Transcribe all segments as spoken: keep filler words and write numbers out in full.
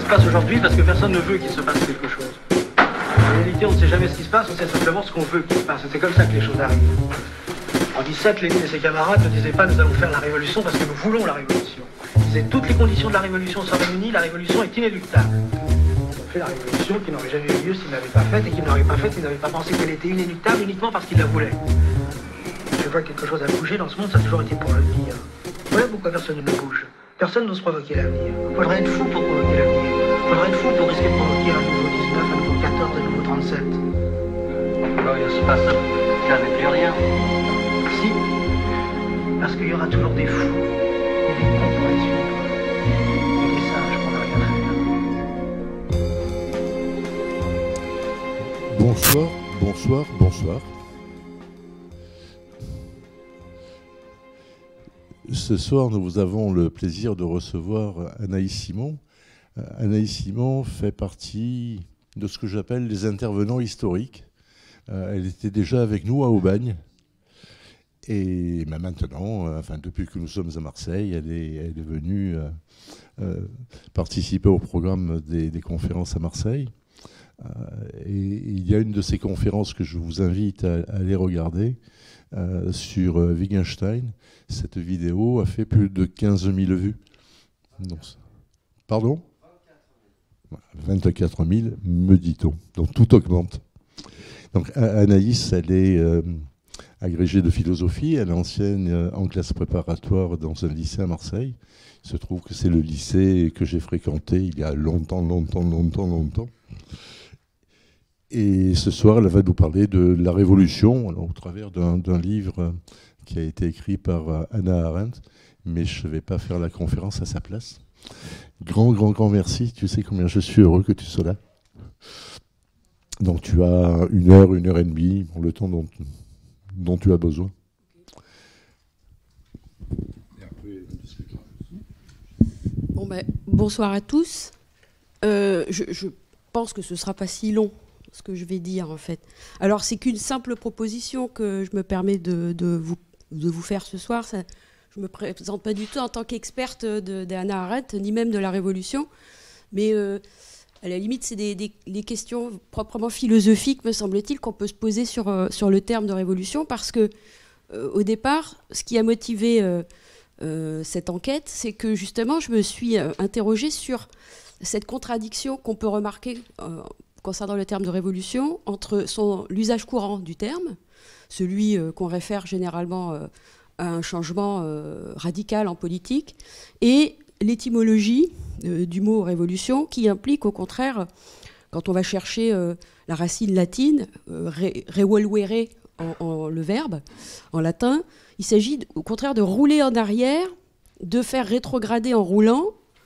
passe aujourd'hui parce que personne ne veut qu'il se passe quelque chose. En réalité, on ne sait jamais ce qui se passe, on sait simplement ce qu'on veut qu'il se passe. C'est comme ça que les choses arrivent. En dix-sept, Lénine et ses camarades ne disaient pas « nous allons faire la révolution parce que nous voulons la révolution ». Ils disaient « toutes les conditions de la révolution sont réunies, la révolution est inéluctable ». Ils ont fait la révolution qui n'aurait jamais eu lieu s'ils ne l'avaient pas faite et qu'ils n'auraient pas faite s'ils n'avaient pas pensé qu'elle était inéluctable uniquement parce qu'ils la voulaient. Je vois que quelque chose a bougé dans ce monde, ça a toujours été pour l'avenir. Voilà pourquoi personne ne bouge. Personne n'ose provoquer l'avenir. Il faudrait être fou pour provoquer l'avenir. Il faudrait être fou pour risquer de provoquer un nouveau dix-neuf, un nouveau quatorze, un nouveau trente-sept. Alors il se passe jamais plus rien. Si. Parce qu'il y aura toujours des fous et des cons pour les suivre. Et des sages pour ne rien faire. Bonsoir, bonsoir, bonsoir. Ce soir, nous avons le plaisir de recevoir Anaïs Simon. Euh, Anaïs Simon fait partie de ce que j'appelle les intervenants historiques. Euh, elle était déjà avec nous à Aubagne. Et ben maintenant, euh, enfin, depuis que nous sommes à Marseille, elle est, elle est venue euh, euh, participer au programme des, des conférences à Marseille. Euh, et il y a une de ces conférences que je vous invite à, à aller regarder euh, sur euh, Wittgenstein. Cette vidéo a fait plus de quinze mille vues. Non, pardon ? vingt-quatre mille, me dit-on. Donc tout augmente. Donc Anaïs, elle est euh, agrégée de philosophie. Elle enseigne euh, en classe préparatoire dans un lycée à Marseille. Il se trouve que c'est le lycée que j'ai fréquenté il y a longtemps, longtemps, longtemps, longtemps. Et ce soir, elle va nous parler de la Révolution, alors, au travers d'un, d'un livre qui a été écrit par Hannah Arendt, mais je ne vais pas faire la conférence à sa place. Grand, grand, grand merci. Tu sais combien je suis heureux que tu sois là. Donc tu as une heure, une heure et demie, pour le temps dont, dont tu as besoin. Bon ben, bonsoir à tous. Euh, je, je pense que ce ne sera pas si long, ce que je vais dire en fait. Alors c'est qu'une simple proposition que je me permets de, de, vous, de vous faire ce soir. Ça, je ne me présente pas du tout en tant qu'experte de, de Hannah Arendt, ni même de la Révolution, mais euh, à la limite c'est des, des, des questions proprement philosophiques, me semble-t-il, qu'on peut se poser sur, euh, sur le terme de révolution, parce que euh, au départ, ce qui a motivé euh, euh, cette enquête, c'est que justement je me suis euh, interrogée sur cette contradiction qu'on peut remarquer euh, concernant le terme de révolution entre son, l'usage courant du terme, celui euh, qu'on réfère généralement euh, à un changement euh, radical en politique, et l'étymologie euh, du mot révolution, qui implique au contraire, quand on va chercher euh, la racine latine, euh, re, revolvere en, en le verbe, en latin, il s'agit au contraire de rouler en arrière, de faire rétrograder en roulant.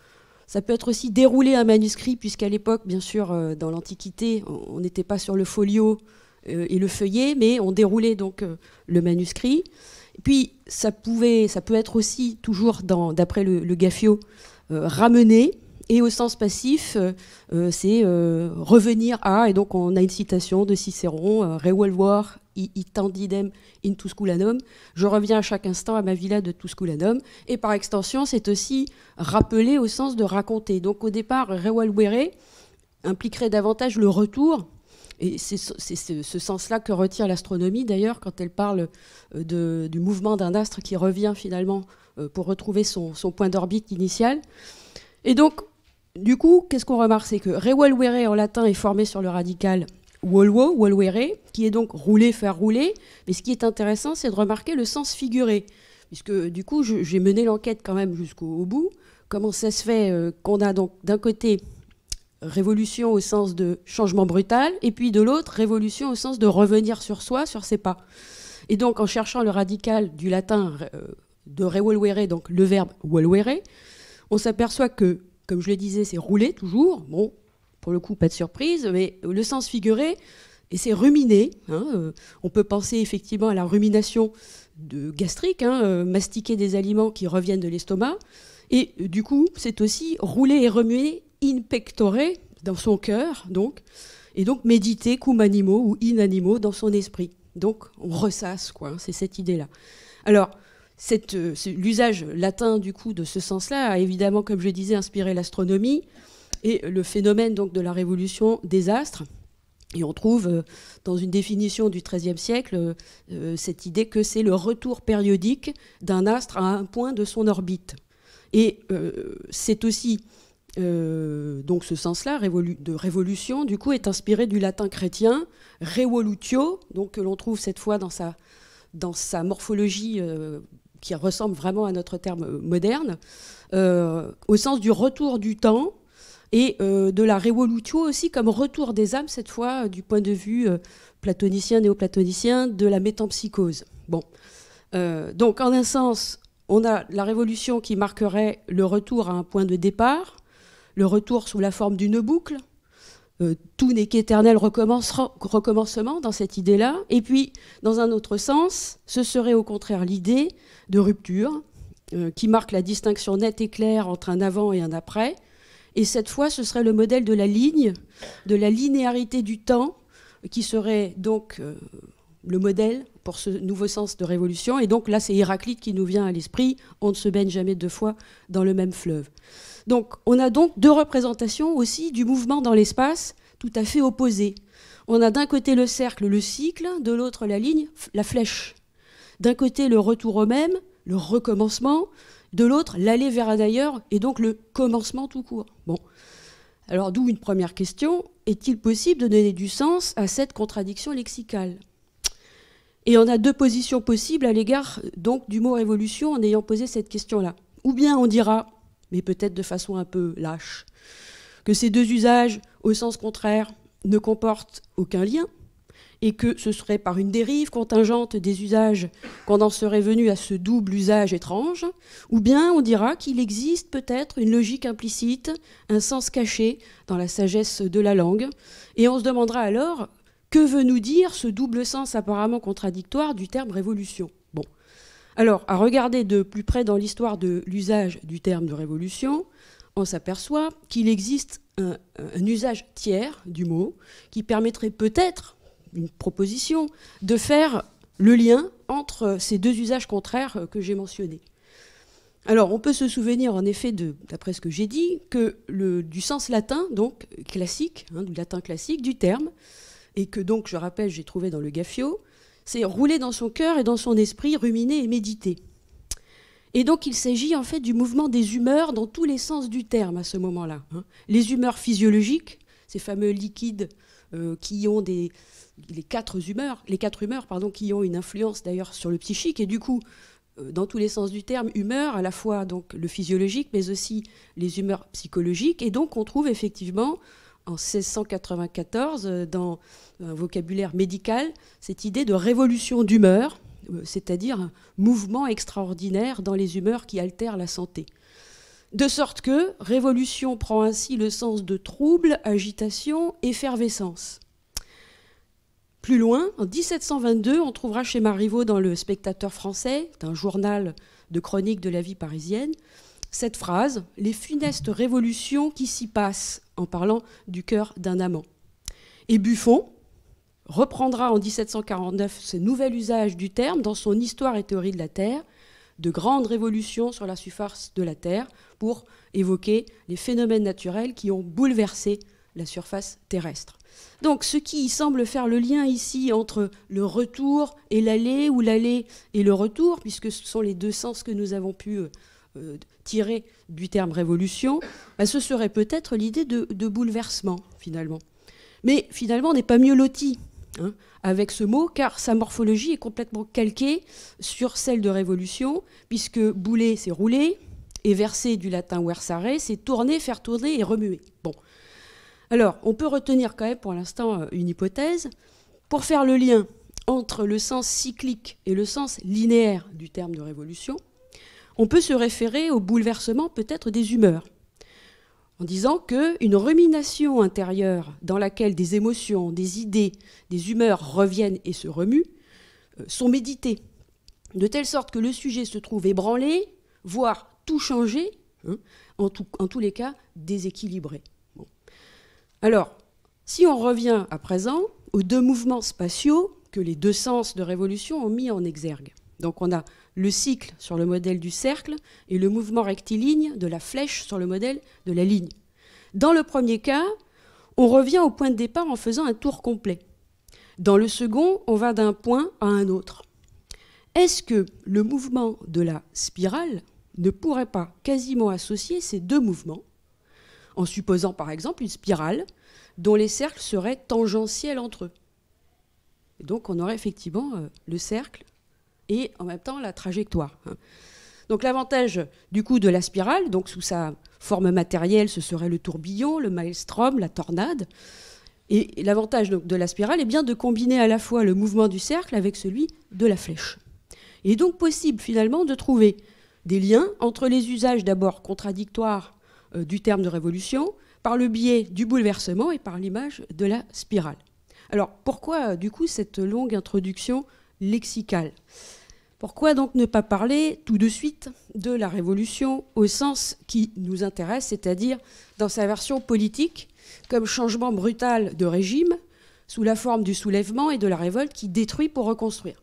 Ça peut être aussi dérouler un manuscrit, puisqu'à l'époque, bien sûr, euh, dans l'Antiquité, on n'était pas sur le folio euh, et le feuillet, mais on déroulait donc euh, le manuscrit. Et puis, ça, pouvait, ça peut être aussi, toujours dans, d'après le, le Gaffio, euh, ramener, et au sens passif, euh, euh, c'est euh, revenir à, et donc on a une citation de Cicéron, euh, revolvor itandidem in Tusculanum, je reviens à chaque instant à ma villa de Tusculanum, et par extension, c'est aussi rappeler au sens de raconter. Donc au départ, revolvere impliquerait davantage le retour. Et c'est ce, ce sens-là que retient l'astronomie, d'ailleurs, quand elle parle de, du mouvement d'un astre qui revient finalement pour retrouver son, son point d'orbite initial. Et donc, du coup, qu'est-ce qu'on remarque? C'est que revolvere en latin est formé sur le radical volvo, volvere, qui est donc rouler, faire rouler. Mais ce qui est intéressant, c'est de remarquer le sens figuré. Puisque, du coup, j'ai mené l'enquête quand même jusqu'au bout. Comment ça se fait euh, qu'on a donc d'un côté révolution au sens de changement brutal, et puis de l'autre, révolution au sens de revenir sur soi, sur ses pas. Et donc, en cherchant le radical du latin euh, de revolvere, donc le verbe volvere, on s'aperçoit que, comme je le disais, c'est rouler toujours. Bon, pour le coup, pas de surprise, mais le sens figuré, et c'est ruminer. Hein, euh, on peut penser effectivement à la rumination de gastrique, hein, euh, mastiquer des aliments qui reviennent de l'estomac. Et euh, du coup, c'est aussi rouler et remuer in pectore, dans son cœur, donc, et donc méditer cum animo ou in animo dans son esprit. Donc on ressasse, quoi, hein, c'est cette idée-là. Alors, cette, euh, l'usage latin du coup de ce sens-là a évidemment, comme je disais, inspiré l'astronomie, et le phénomène donc de la révolution des astres. Et on trouve euh, dans une définition du treizième siècle euh, cette idée que c'est le retour périodique d'un astre à un point de son orbite. Et euh, c'est aussi, euh, donc ce sens-là révolu- de révolution, du coup, est inspiré du latin chrétien, revolutio, donc que l'on trouve cette fois dans sa, dans sa morphologie euh, qui ressemble vraiment à notre terme moderne, euh, au sens du retour du temps, et euh, de la revolutio aussi comme retour des âmes, cette fois, euh, du point de vue euh, platonicien, néoplatonicien, de la métempsychose. Bon. Euh, donc, en un sens, on a la révolution qui marquerait le retour à un point de départ, le retour sous la forme d'une boucle. Euh, tout n'est qu'éternel recommencement dans cette idée-là. Et puis, dans un autre sens, ce serait au contraire l'idée de rupture, euh, qui marque la distinction nette et claire entre un avant et un après. Et cette fois, ce serait le modèle de la ligne, de la linéarité du temps, qui serait donc euh, le modèle pour ce nouveau sens de révolution. Et donc là, c'est Héraclite qui nous vient à l'esprit. On ne se baigne jamais deux fois dans le même fleuve. Donc on a donc deux représentations aussi du mouvement dans l'espace tout à fait opposées. On a d'un côté le cercle, le cycle, de l'autre la ligne, la flèche. D'un côté le retour au même, le recommencement, de l'autre, l'aller vers un ailleurs, et donc le commencement tout court. Bon. Alors, d'où une première question. Est-il possible de donner du sens à cette contradiction lexicale ? Et on a deux positions possibles à l'égard donc du mot révolution en ayant posé cette question-là. Ou bien on dira, mais peut-être de façon un peu lâche, que ces deux usages, au sens contraire, ne comportent aucun lien, et que ce serait par une dérive contingente des usages qu'on en serait venu à ce double usage étrange, ou bien on dira qu'il existe peut-être une logique implicite, un sens caché dans la sagesse de la langue, et on se demandera alors que veut nous dire ce double sens apparemment contradictoire du terme révolution. Bon. Alors, à regarder de plus près dans l'histoire de l'usage du terme de révolution, on s'aperçoit qu'il existe un, un usage tiers du mot qui permettrait peut-être une proposition de faire le lien entre ces deux usages contraires que j'ai mentionnés. Alors, on peut se souvenir, en effet, de, d'après ce que j'ai dit, que le, du sens latin, donc classique, hein, du latin classique, du terme, et que donc, je rappelle, j'ai trouvé dans le Gaffio, c'est rouler dans son cœur et dans son esprit, ruminer et méditer. Et donc, il s'agit en fait du mouvement des humeurs dans tous les sens du terme à ce moment-là. Hein. Les humeurs physiologiques, ces fameux liquides euh, qui ont des... les quatre humeurs, les quatre humeurs pardon, qui ont une influence d'ailleurs sur le psychique, et du coup, euh, dans tous les sens du terme, humeur, à la fois donc, le physiologique, mais aussi les humeurs psychologiques. Et donc, on trouve effectivement, en seize cent quatre-vingt-quatorze, euh, dans un vocabulaire médical, cette idée de révolution d'humeur, euh, c'est-à-dire un mouvement extraordinaire dans les humeurs qui altèrent la santé. De sorte que révolution prend ainsi le sens de trouble, agitation, effervescence. Plus loin, en dix-sept cent vingt-deux, on trouvera chez Marivaux dans Le Spectateur français, un journal de chronique de la vie parisienne, cette phrase « Les funestes révolutions qui s'y passent », en parlant du cœur d'un amant. Et Buffon reprendra en dix-sept cent quarante-neuf ce nouvel usage du terme dans son Histoire et théorie de la Terre, de grandes révolutions sur la surface de la Terre, pour évoquer les phénomènes naturels qui ont bouleversé la surface terrestre. Donc, ce qui semble faire le lien ici entre le retour et l'aller, ou l'aller et le retour, puisque ce sont les deux sens que nous avons pu euh, tirer du terme révolution, bah, ce serait peut-être l'idée de, de bouleversement, finalement. Mais finalement, on n'est pas mieux loti hein, avec ce mot, car sa morphologie est complètement calquée sur celle de révolution, puisque bouler, c'est rouler, et verser du latin versare, c'est tourner, faire tourner et remuer. Bon. Alors, on peut retenir quand même pour l'instant une hypothèse. Pour faire le lien entre le sens cyclique et le sens linéaire du terme de révolution, on peut se référer au bouleversement peut-être des humeurs, en disant qu'une rumination intérieure dans laquelle des émotions, des idées, des humeurs reviennent et se remuent, sont méditées, de telle sorte que le sujet se trouve ébranlé, voire tout changé, hein, en, tout, en tous les cas déséquilibré. Bon. Alors, si on revient à présent aux deux mouvements spatiaux que les deux sens de révolution ont mis en exergue. Donc on a le cycle sur le modèle du cercle et le mouvement rectiligne de la flèche sur le modèle de la ligne. Dans le premier cas, on revient au point de départ en faisant un tour complet. Dans le second, on va d'un point à un autre. Est-ce que le mouvement de la spirale ne pourrait pas quasiment associer ces deux mouvements, en supposant par exemple une spirale dont les cercles seraient tangentiels entre eux? Et donc on aurait effectivement euh, le cercle et en même temps la trajectoire. Hein. Donc l'avantage du coup de la spirale, donc sous sa forme matérielle, ce serait le tourbillon, le maelstrom, la tornade. Et l'avantage de la spirale est bien de combiner à la fois le mouvement du cercle avec celui de la flèche. Il est donc possible finalement de trouver des liens entre les usages d'abord contradictoires euh, du terme de révolution, par le biais du bouleversement et par l'image de la spirale. Alors pourquoi du coup cette longue introduction lexicale? Pourquoi donc ne pas parler tout de suite de la révolution au sens qui nous intéresse, c'est-à-dire dans sa version politique, comme changement brutal de régime, sous la forme du soulèvement et de la révolte qui détruit pour reconstruire?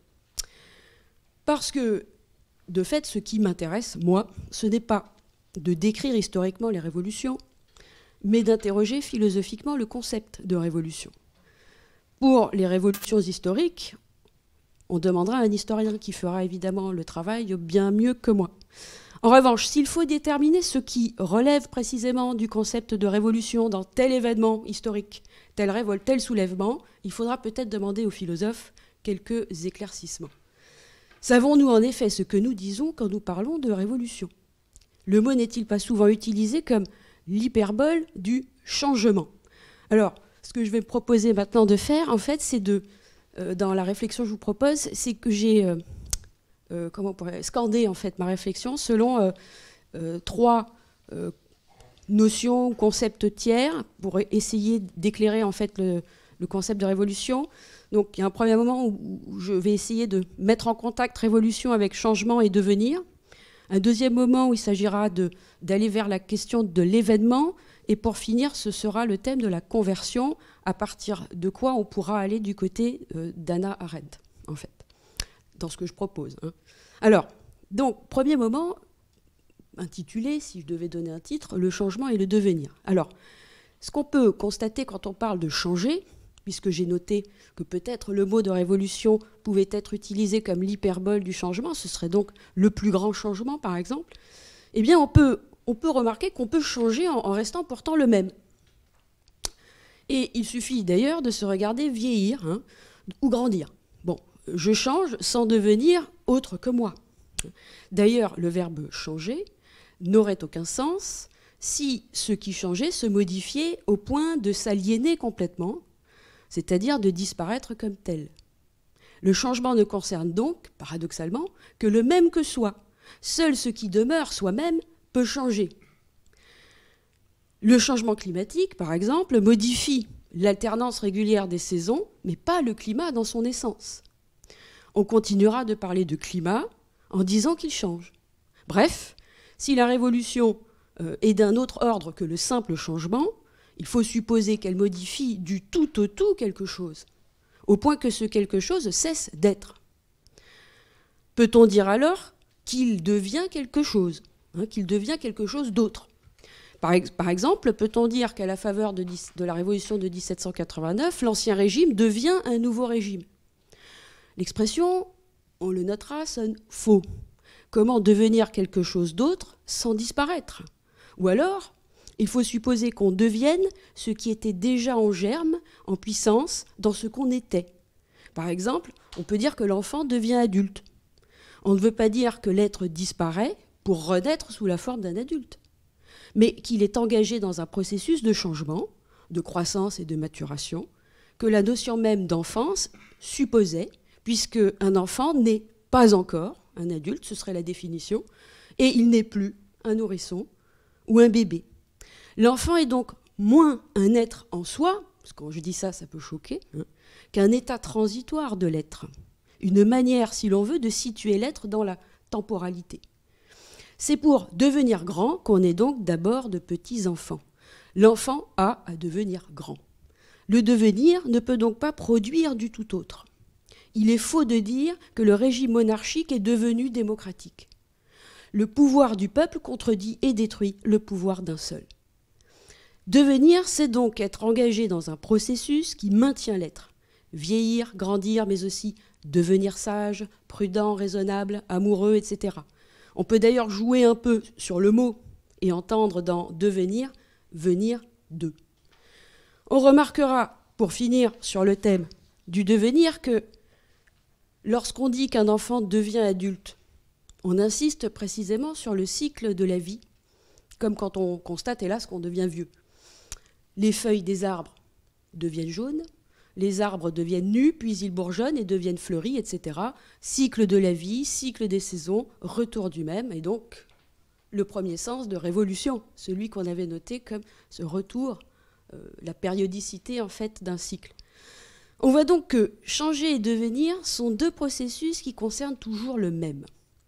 Parce que, de fait, ce qui m'intéresse, moi, ce n'est pas de décrire historiquement les révolutions, mais d'interroger philosophiquement le concept de révolution. Pour les révolutions historiques, on demandera à un historien qui fera évidemment le travail bien mieux que moi. En revanche, s'il faut déterminer ce qui relève précisément du concept de révolution dans tel événement historique, telle révolte, tel soulèvement, il faudra peut-être demander aux philosophes quelques éclaircissements. Savons-nous en effet ce que nous disons quand nous parlons de révolution? Le mot n'est-il pas souvent utilisé comme l'hyperbole du changement? Alors, ce que je vais me proposer maintenant de faire, en fait, c'est de... Euh, dans la réflexion que je vous propose, c'est que j'ai euh, euh, comment on pourrait scandé en fait ma réflexion selon euh, euh, trois euh, notions ou concepts tiers pour essayer d'éclairer en fait le, le concept de révolution. Donc il y a un premier moment où, où je vais essayer de mettre en contact révolution avec changement et devenir. Un deuxième moment où il s'agira de, d'aller vers la question de l'événement. Et pour finir, ce sera le thème de la conversion, à partir de quoi on pourra aller du côté euh, d'Hannah Arendt, en fait, dans ce que je propose. Hein. Alors, donc, premier moment, intitulé, si je devais donner un titre, le changement et le devenir. Alors, ce qu'on peut constater quand on parle de changer, puisque j'ai noté que peut-être le mot de révolution pouvait être utilisé comme l'hyperbole du changement, ce serait donc le plus grand changement, par exemple, eh bien, on peut... on peut remarquer qu'on peut changer en, en restant pourtant le même. Et il suffit d'ailleurs de se regarder vieillir hein, ou grandir. Bon, je change sans devenir autre que moi. D'ailleurs, le verbe changer n'aurait aucun sens si ce qui changeait se modifiait au point de s'aliéner complètement, c'est-à-dire de disparaître comme tel. Le changement ne concerne donc, paradoxalement, que le même que soi. Seul ce qui demeure soi-même peut changer. Le changement climatique, par exemple, modifie l'alternance régulière des saisons, mais pas le climat dans son essence. On continuera de parler de climat en disant qu'il change. Bref, si la révolution euh, est d'un autre ordre que le simple changement, il faut supposer qu'elle modifie du tout au tout quelque chose, au point que ce quelque chose cesse d'être. Peut-on dire alors qu'il devient quelque chose Hein, qu'il devient quelque chose d'autre. Par, ex par exemple, peut-on dire qu'à la faveur de, de la Révolution de mille sept cent quatre-vingt-neuf, l'ancien régime devient un nouveau régime? L'expression, on le notera, sonne faux. Comment devenir quelque chose d'autre sans disparaître? Ou alors, il faut supposer qu'on devienne ce qui était déjà en germe, en puissance, dans ce qu'on était. Par exemple, on peut dire que l'enfant devient adulte. On ne veut pas dire que l'être disparaît pour renaître sous la forme d'un adulte, mais qu'il est engagé dans un processus de changement, de croissance et de maturation, que la notion même d'enfance supposait, puisque un enfant n'est pas encore un adulte, ce serait la définition, et il n'est plus un nourrisson ou un bébé. L'enfant est donc moins un être en soi, parce que quand je dis ça, ça peut choquer, hein, qu'un état transitoire de l'être, une manière, si l'on veut, de situer l'être dans la temporalité. C'est pour devenir grand qu'on est donc d'abord de petits enfants. L'enfant a à devenir grand. Le devenir ne peut donc pas produire du tout autre. Il est faux de dire que le régime monarchique est devenu démocratique. Le pouvoir du peuple contredit et détruit le pouvoir d'un seul. Devenir, c'est donc être engagé dans un processus qui maintient l'être. Vieillir, grandir, mais aussi devenir sage, prudent, raisonnable, amoureux, et cetera. On peut d'ailleurs jouer un peu sur le mot et entendre dans devenir, venir de. On remarquera, pour finir sur le thème du devenir, que lorsqu'on dit qu'un enfant devient adulte, on insiste précisément sur le cycle de la vie, comme quand on constate, hélas, qu'on devient vieux. Les feuilles des arbres deviennent jaunes, les arbres deviennent nus, puis ils bourgeonnent et deviennent fleuris, et cetera. Cycle de la vie, cycle des saisons, retour du même, et donc le premier sens de révolution, celui qu'on avait noté comme ce retour, euh, la périodicité en fait d'un cycle. On voit donc que changer et devenir sont deux processus qui concernent toujours le même.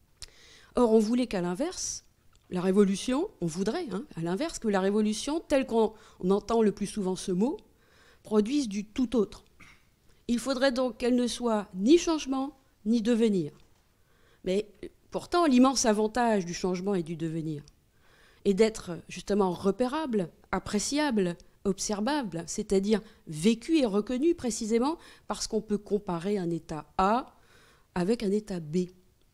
Or, on voulait qu'à l'inverse, la révolution, on voudrait, hein, à l'inverse, que la révolution, telle qu'on on entend le plus souvent ce mot, produise du tout autre. Il faudrait donc qu'elle ne soit ni changement, ni devenir. Mais pourtant, l'immense avantage du changement et du devenir est d'être justement repérable, appréciable, observable, c'est-à-dire vécu et reconnu précisément parce qu'on peut comparer un état A avec un état B.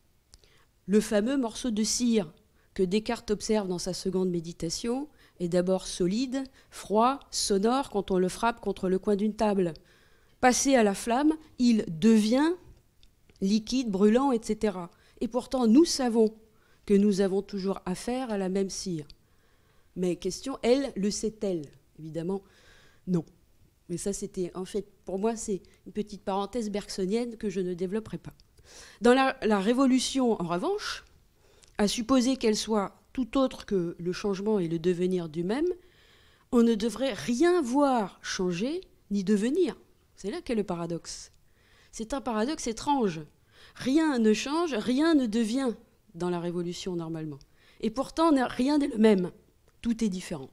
Le fameux morceau de cire que Descartes observe dans sa seconde méditation est d'abord solide, froid, sonore quand on le frappe contre le coin d'une table. Passé à la flamme, il devient liquide, brûlant, et cetera. Et pourtant, nous savons que nous avons toujours affaire à la même cire. Mais question, elle, le sait-elle? Évidemment, non. Mais ça, c'était, en fait, pour moi, c'est une petite parenthèse bergsonienne que je ne développerai pas. Dans la, la Révolution, en revanche, à supposer qu'elle soit tout autre que le changement et le devenir du même, on ne devrait rien voir changer ni devenir. C'est là qu'est le paradoxe. C'est un paradoxe étrange. Rien ne change, rien ne devient dans la Révolution normalement. Et pourtant, rien n'est le même. Tout est différent.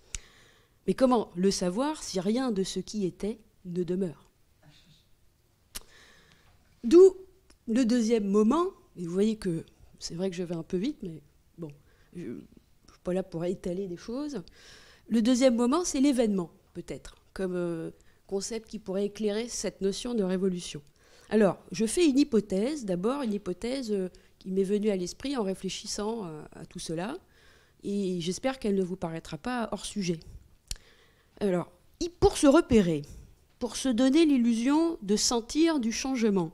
Mais comment le savoir si rien de ce qui était ne demeure? D'où le deuxième moment, et vous voyez que c'est vrai que je vais un peu vite, mais bon, je ne suis pas là pour étaler des choses. Le deuxième moment, c'est l'événement, peut-être, comme euh, concept qui pourrait éclairer cette notion de révolution. Alors, je fais une hypothèse, d'abord une hypothèse euh, qui m'est venue à l'esprit en réfléchissant à, à tout cela, et j'espère qu'elle ne vous paraîtra pas hors sujet. Alors, pour se repérer, pour se donner l'illusion de sentir du changement,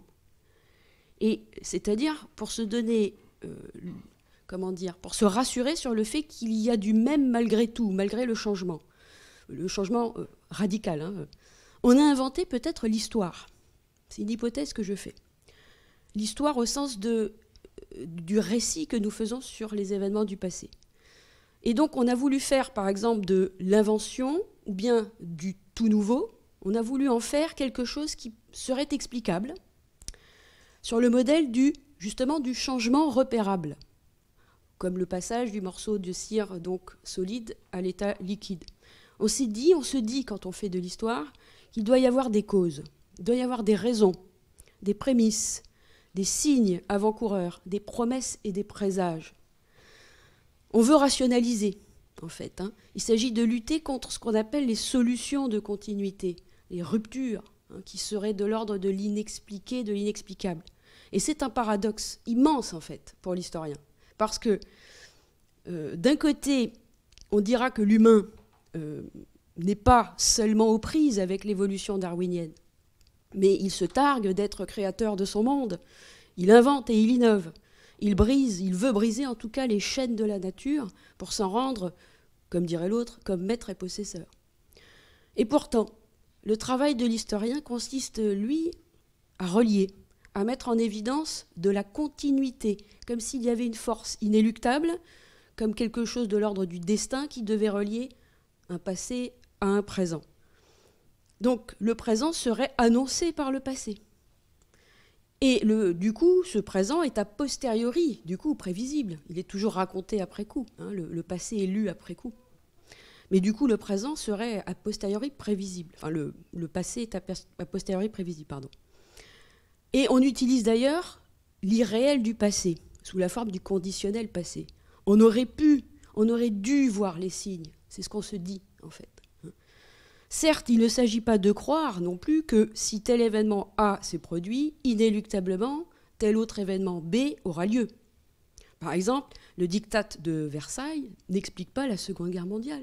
et c'est-à-dire pour se donner, euh, comment dire, pour se rassurer sur le fait qu'il y a du même malgré tout, malgré le changement, le changement euh, radical, hein, on a inventé peut-être l'histoire. C'est une hypothèse que je fais. L'histoire au sens de, euh, du récit que nous faisons sur les événements du passé. Et donc on a voulu faire par exemple de l'invention ou bien du tout nouveau, on a voulu en faire quelque chose qui serait explicable sur le modèle du, justement, du changement repérable, comme le passage du morceau de cire donc solide à l'état liquide. On s'est dit, on se dit quand on fait de l'histoire qu'il doit y avoir des causes, il doit y avoir des raisons, des prémices, des signes avant-coureurs, des promesses et des présages. On veut rationaliser, en fait. Hein. Il s'agit de lutter contre ce qu'on appelle les solutions de continuité, les ruptures, hein, qui seraient de l'ordre de l'inexpliqué, de l'inexplicable. Et c'est un paradoxe immense, en fait, pour l'historien. Parce que, euh, d'un côté, on dira que l'humain euh, n'est pas seulement aux prises avec l'évolution darwinienne, mais il se targue d'être créateur de son monde. Il invente et il innove. Il brise, il veut briser en tout cas les chaînes de la nature pour s'en rendre, comme dirait l'autre, comme maître et possesseur. Et pourtant, le travail de l'historien consiste, lui, à relier, à mettre en évidence de la continuité, comme s'il y avait une force inéluctable, comme quelque chose de l'ordre du destin qui devait relier un passé à un présent. Donc le présent serait annoncé par le passé. Et le, du coup, ce présent est a posteriori, du coup, prévisible. Il est toujours raconté après coup. Hein, le, le passé est lu après coup. Mais du coup, le présent serait a posteriori prévisible. Enfin, le, le passé est a, a posteriori prévisible, pardon. Et on utilise d'ailleurs l'irréel du passé, sous la forme du conditionnel passé. On aurait pu, on aurait dû voir les signes. C'est ce qu'on se dit en fait. Certes, il ne s'agit pas de croire non plus que si tel événement A s'est produit, inéluctablement, tel autre événement B aura lieu. Par exemple, le diktat de Versailles n'explique pas la Seconde Guerre mondiale.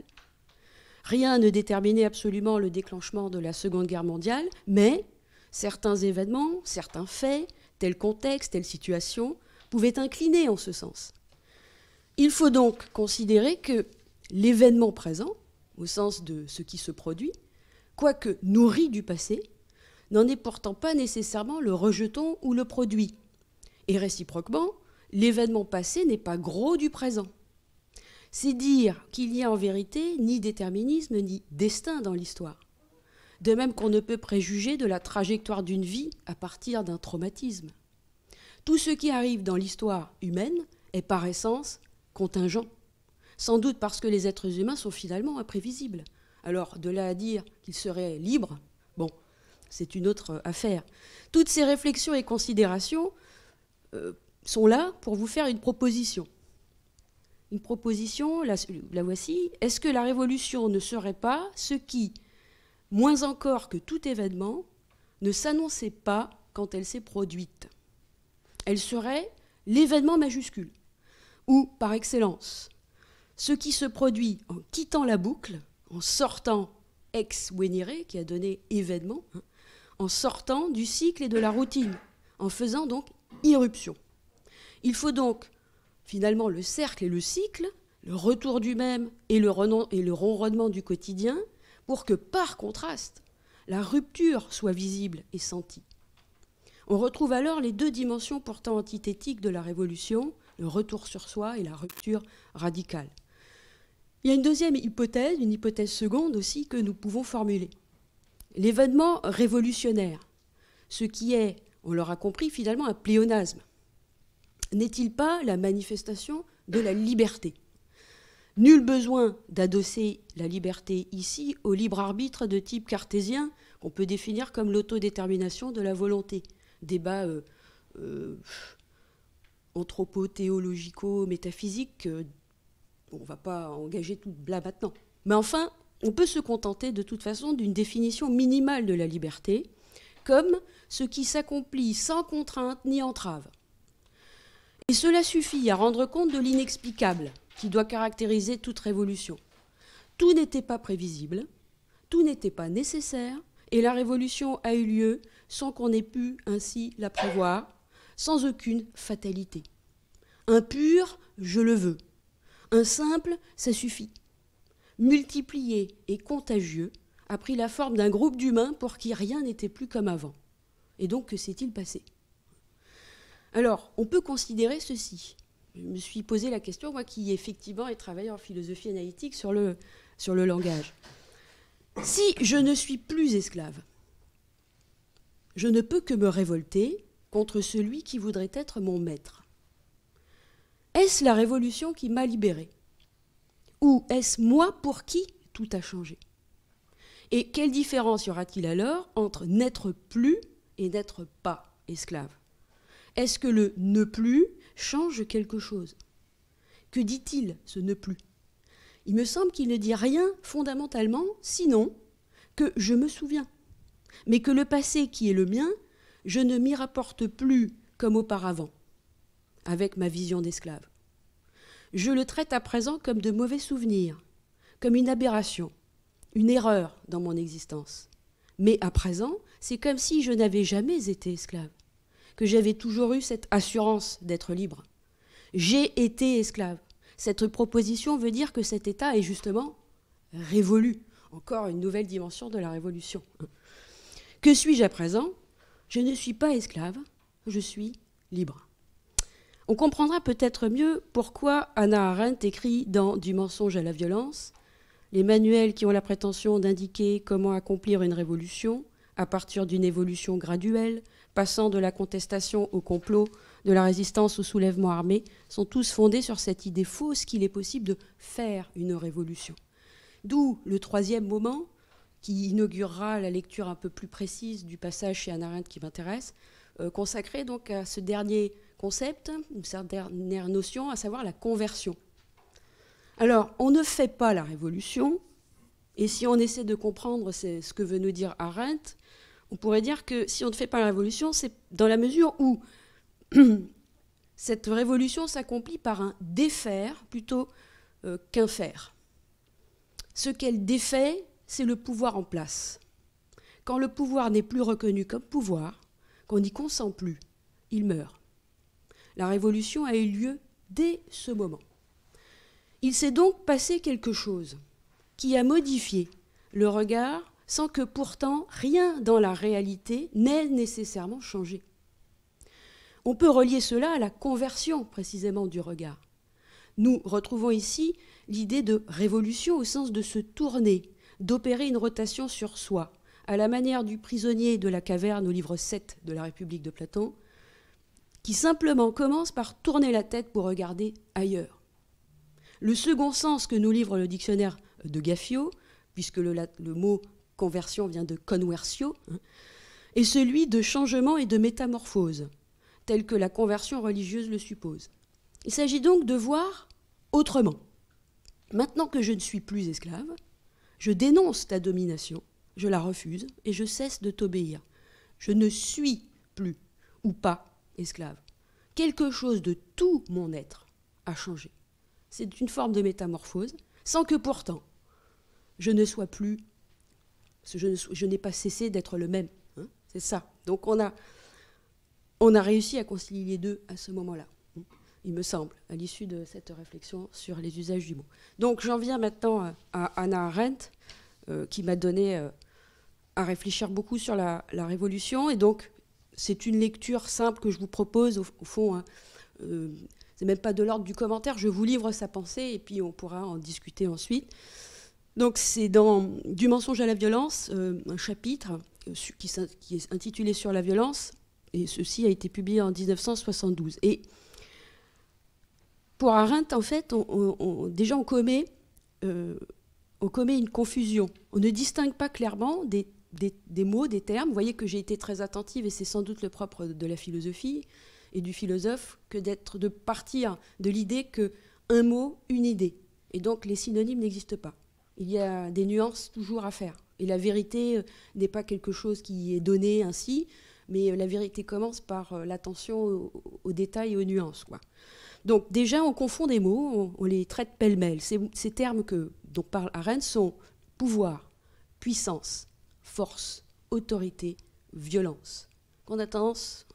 Rien ne déterminait absolument le déclenchement de la Seconde Guerre mondiale, mais certains événements, certains faits, tel contexte, telle situation, pouvaient incliner en ce sens. Il faut donc considérer que l'événement présent, au sens de ce qui se produit, quoique nourri du passé, n'en est pourtant pas nécessairement le rejeton ou le produit. Et réciproquement, l'événement passé n'est pas gros du présent. C'est dire qu'il n'y a en vérité ni déterminisme ni destin dans l'histoire. De même qu'on ne peut préjuger de la trajectoire d'une vie à partir d'un traumatisme. Tout ce qui arrive dans l'histoire humaine est par essence contingent. Sans doute parce que les êtres humains sont finalement imprévisibles. Alors, de là à dire qu'ils seraient libres, bon, c'est une autre affaire. Toutes ces réflexions et considérations euh, sont là pour vous faire une proposition. Une proposition, la, la voici. Est-ce que la révolution ne serait pas ce qui, moins encore que tout événement, ne s'annonçait pas quand elle s'est produite? Elle serait l'événement majuscule, ou, par excellence, ce qui se produit en quittant la boucle, en sortant ex venire, qui a donné événement, hein, en sortant du cycle et de la routine, en faisant donc irruption. Il faut donc, finalement, le cercle et le cycle, le retour du même et le, renon- et le ronronnement du quotidien, pour que, par contraste, la rupture soit visible et sentie. On retrouve alors les deux dimensions pourtant antithétiques de la révolution, le retour sur soi et la rupture radicale. Il y a une deuxième hypothèse, une hypothèse seconde aussi, que nous pouvons formuler. L'événement révolutionnaire, ce qui est, on l'aura compris, finalement un pléonasme, n'est-il pas la manifestation de la liberté? Nul besoin d'adosser la liberté ici au libre arbitre de type cartésien qu'on peut définir comme l'autodétermination de la volonté. Débat euh, euh, anthropo-théologico-métaphysique, euh, on ne va pas engager tout là maintenant. Mais enfin, on peut se contenter de toute façon d'une définition minimale de la liberté, comme ce qui s'accomplit sans contrainte ni entrave. Et cela suffit à rendre compte de l'inexplicable qui doit caractériser toute révolution. Tout n'était pas prévisible, tout n'était pas nécessaire, et la révolution a eu lieu sans qu'on ait pu ainsi la prévoir, sans aucune fatalité. Un pur, je le veux. Un simple, ça suffit. Multiplié et contagieux a pris la forme d'un groupe d'humains pour qui rien n'était plus comme avant. Et donc, que s'est-il passé? Alors, on peut considérer ceci. Je me suis posé la question, moi qui effectivement ai travaillé en philosophie analytique sur le, sur le langage. Si je ne suis plus esclave, je ne peux que me révolter contre celui qui voudrait être mon maître. Est-ce la révolution qui m'a libéré? Ou est-ce moi pour qui tout a changé? Et quelle différence y aura-t-il alors entre n'être plus et n'être pas esclave? Est-ce que le ne plus change quelque chose? Que dit-il, ce ne plus? Il me semble qu'il ne dit rien fondamentalement, sinon que je me souviens, mais que le passé qui est le mien, je ne m'y rapporte plus comme auparavant, avec ma vision d'esclave. Je le traite à présent comme de mauvais souvenirs, comme une aberration, une erreur dans mon existence. Mais à présent, c'est comme si je n'avais jamais été esclave, que j'avais toujours eu cette assurance d'être libre. J'ai été esclave. Cette proposition veut dire que cet état est justement révolu. Encore une nouvelle dimension de la révolution. Que suis-je à présent? Je ne suis pas esclave, je suis libre. On comprendra peut-être mieux pourquoi Hannah Arendt écrit dans Du mensonge à la violence, les manuels qui ont la prétention d'indiquer comment accomplir une révolution à partir d'une évolution graduelle, passant de la contestation au complot, de la résistance au soulèvement armé, sont tous fondés sur cette idée fausse qu'il est possible de faire une révolution. D'où le troisième moment, qui inaugurera la lecture un peu plus précise du passage chez Hannah Arendt qui m'intéresse, euh, consacré donc à ce dernier concept, cette dernière notion, à savoir la conversion. Alors, on ne fait pas la révolution Et si on essaie de comprendre ce que veut nous dire Arendt, on pourrait dire que si on ne fait pas la révolution, c'est dans la mesure où cette révolution s'accomplit par un défaire plutôt euh, qu'un faire. Ce qu'elle défait, c'est le pouvoir en place. Quand le pouvoir n'est plus reconnu comme pouvoir, qu'on n'y consent plus, il meurt. La révolution a eu lieu dès ce moment. Il s'est donc passé quelque chose qui a modifié le regard sans que pourtant rien dans la réalité n'ait nécessairement changé. On peut relier cela à la conversion précisément du regard. Nous retrouvons ici l'idée de révolution au sens de se tourner, d'opérer une rotation sur soi, à la manière du prisonnier de la caverne au livre sept de la République de Platon, qui simplement commence par tourner la tête pour regarder ailleurs. Le second sens que nous livre le dictionnaire de Gaffio, puisque le, le mot conversion vient de conversio, hein, est celui de changement et de métamorphose, tel que la conversion religieuse le suppose. Il s'agit donc de voir autrement. Maintenant que je ne suis plus esclave, je dénonce ta domination, je la refuse et je cesse de t'obéir. Je ne suis plus, ou pas, esclave. Quelque chose de tout mon être a changé. C'est une forme de métamorphose, sans que pourtant je ne sois plus, je, ne, je n'ai pas cessé d'être le même. Hein, c'est ça. Donc on a, on a réussi à concilier les deux à ce moment-là, il me semble, à l'issue de cette réflexion sur les usages du mot. Donc j'en viens maintenant à Hannah Arendt, euh, qui m'a donné euh, à réfléchir beaucoup sur la, la Révolution, et donc c'est une lecture simple que je vous propose, au, au fond, hein, euh, c'est même pas de l'ordre du commentaire, je vous livre sa pensée, et puis on pourra en discuter ensuite. Donc c'est dans Du mensonge à la violence, euh, un chapitre euh, qui, qui est intitulé Sur la violence, et ceci a été publié en dix-neuf cent soixante-douze. Et pour Arendt, en fait, on, on, on, déjà on commet, euh, on commet une confusion. On ne distingue pas clairement des, des, des mots, des termes. Vous voyez que j'ai été très attentive, et c'est sans doute le propre de la philosophie et du philosophe, que d'être, de partir de l'idée qu'un mot, une idée. Et donc les synonymes n'existent pas. Il y a des nuances toujours à faire. Et la vérité n'est pas quelque chose qui est donné ainsi, mais la vérité commence par l'attention aux, aux détails et aux nuances, quoi. Donc déjà, on confond des mots, on, on les traite pêle-mêle. Ces, ces termes que, dont parle Arendt sont pouvoir, puissance, force, autorité, violence, qu'on a tendance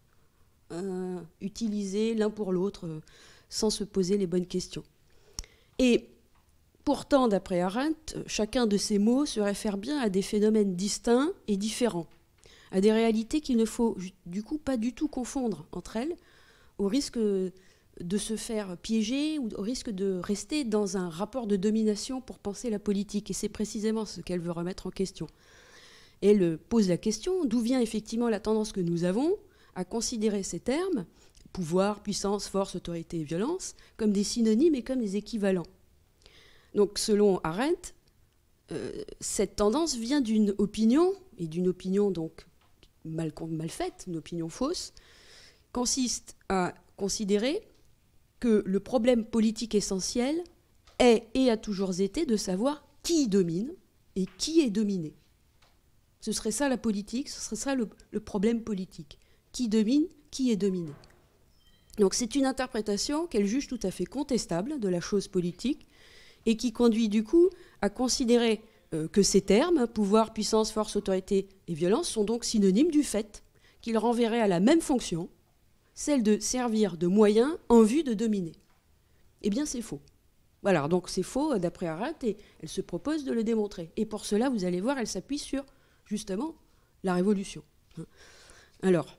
à utiliser l'un pour l'autre euh, sans se poser les bonnes questions. Et pourtant, d'après Arendt, chacun de ces mots se réfère bien à des phénomènes distincts et différents, à des réalités qu'il ne faut du coup pas du tout confondre entre elles, au risque de se faire piéger ou au risque de rester dans un rapport de domination pour penser la politique. Et c'est précisément ce qu'elle veut remettre en question. Elle pose la question d'où vient effectivement la tendance que nous avons à considérer ces termes, pouvoir, puissance, force, autorité et violence, comme des synonymes et comme des équivalents. Donc selon Arendt, euh, cette tendance vient d'une opinion, et d'une opinion donc mal, mal faite, une opinion fausse, consiste à considérer que le problème politique essentiel est et a toujours été de savoir qui domine et qui est dominé. Ce serait ça la politique, ce serait ça le, le problème politique. Qui domine, qui est dominé. Donc c'est une interprétation qu'elle juge tout à fait contestable de la chose politique et qui conduit du coup à considérer euh, que ces termes, pouvoir, puissance, force, autorité et violence, sont donc synonymes du fait qu'ils renverraient à la même fonction, celle de servir de moyen en vue de dominer. Eh bien, c'est faux. Voilà, donc c'est faux d'après Arendt, et elle se propose de le démontrer. Et pour cela, vous allez voir, elle s'appuie sur, justement, la Révolution. Alors,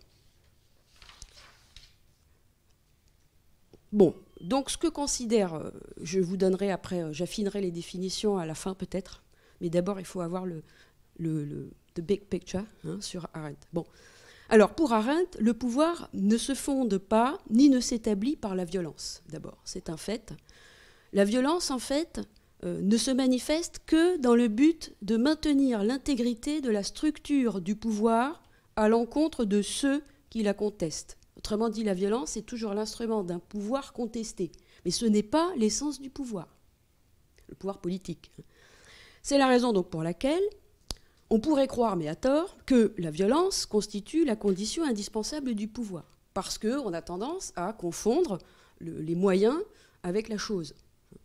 bon, donc ce que considère, je vous donnerai après, j'affinerai les définitions à la fin peut-être, mais d'abord, il faut avoir le, le, le the big picture hein, sur Arendt. Bon. Alors, pour Arendt, le pouvoir ne se fonde pas, ni ne s'établit par la violence, d'abord. C'est un fait. La violence, en fait, euh, ne se manifeste que dans le but de maintenir l'intégrité de la structure du pouvoir à l'encontre de ceux qui la contestent. Autrement dit, la violence est toujours l'instrument d'un pouvoir contesté. Mais ce n'est pas l'essence du pouvoir, le pouvoir politique. C'est la raison donc pour laquelle on pourrait croire, mais à tort, que la violence constitue la condition indispensable du pouvoir, parce qu'on a tendance à confondre le, les moyens avec la chose.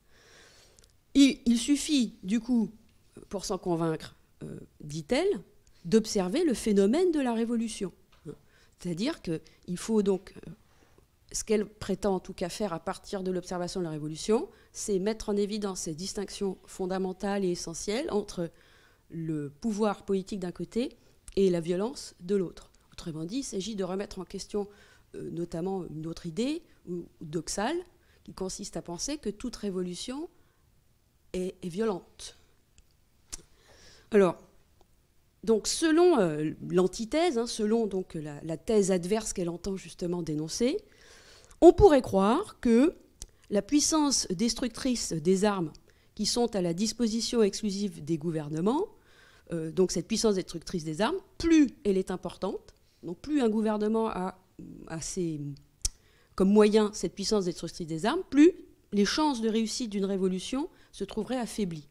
Il, il suffit, du coup, pour s'en convaincre, euh, dit-elle, d'observer le phénomène de la révolution. C'est-à-dire qu'il faut donc, euh, ce qu'elle prétend en tout cas faire à partir de l'observation de la révolution, c'est mettre en évidence ces distinctions fondamentales et essentielles entre le pouvoir politique d'un côté et la violence de l'autre. Autrement dit, il s'agit de remettre en question euh, notamment une autre idée, ou, ou doxale, qui consiste à penser que toute révolution est, est violente. Alors, donc selon euh, l'antithèse, hein, selon donc, la, la thèse adverse qu'elle entend justement dénoncer, on pourrait croire que la puissance destructrice des armes qui sont à la disposition exclusive des gouvernements, euh, donc cette puissance destructrice des armes, plus elle est importante, donc plus un gouvernement a, a ses, comme moyen cette puissance destructrice des armes, plus les chances de réussite d'une révolution se trouveraient affaiblies.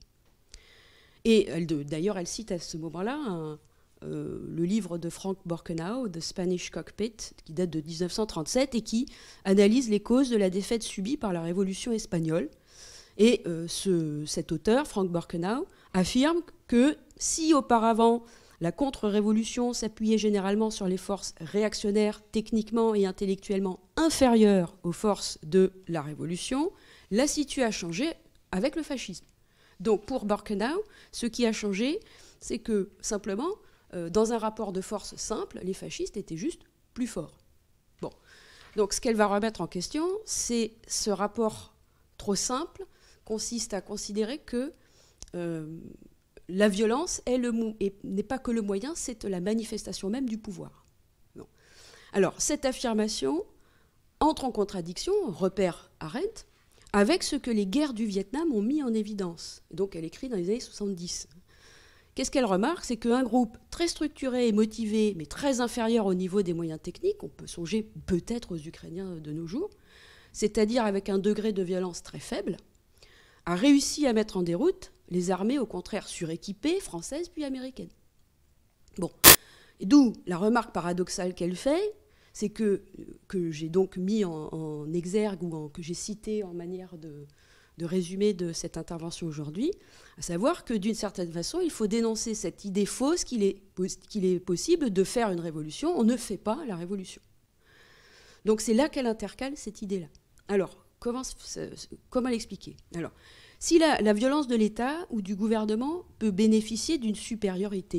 Et elle, d'ailleurs, elle cite à ce moment-là un, euh, le livre de Frank Borkenau, The Spanish Cockpit, qui date de dix-neuf cent trente-sept et qui analyse les causes de la défaite subie par la Révolution espagnole. Et euh, ce, cet auteur, Frank Borkenau, affirme que si auparavant la contre-révolution s'appuyait généralement sur les forces réactionnaires techniquement et intellectuellement inférieures aux forces de la Révolution, la situation a changé avec le fascisme. Donc pour Borkenau, ce qui a changé, c'est que simplement, euh, dans un rapport de force simple, les fascistes étaient juste plus forts. Bon. Donc ce qu'elle va remettre en question, c'est ce rapport trop simple, consiste à considérer que euh, la violence est le mo- et n'est pas que le moyen, c'est la manifestation même du pouvoir. Non. Alors cette affirmation entre en contradiction, repère Arendt, avec ce que les guerres du Vietnam ont mis en évidence. Donc elle écrit dans les années soixante-dix. Qu'est-ce qu'elle remarque? C'est qu'un groupe très structuré et motivé, mais très inférieur au niveau des moyens techniques, on peut songer peut-être aux Ukrainiens de nos jours, c'est-à-dire avec un degré de violence très faible, a réussi à mettre en déroute les armées, au contraire, suréquipées, françaises puis américaines. Bon. Et d'où la remarque paradoxale qu'elle fait, c'est que, que j'ai donc mis en, en exergue ou en, que j'ai cité en manière de, de résumé de cette intervention aujourd'hui, à savoir que d'une certaine façon, il faut dénoncer cette idée fausse qu'il est, qu'il est possible de faire une révolution. On ne fait pas la révolution. Donc c'est là qu'elle intercale cette idée-là. Alors, comment, comment l'expliquer? Alors, si la, la violence de l'État ou du gouvernement peut bénéficier d'une supériorité,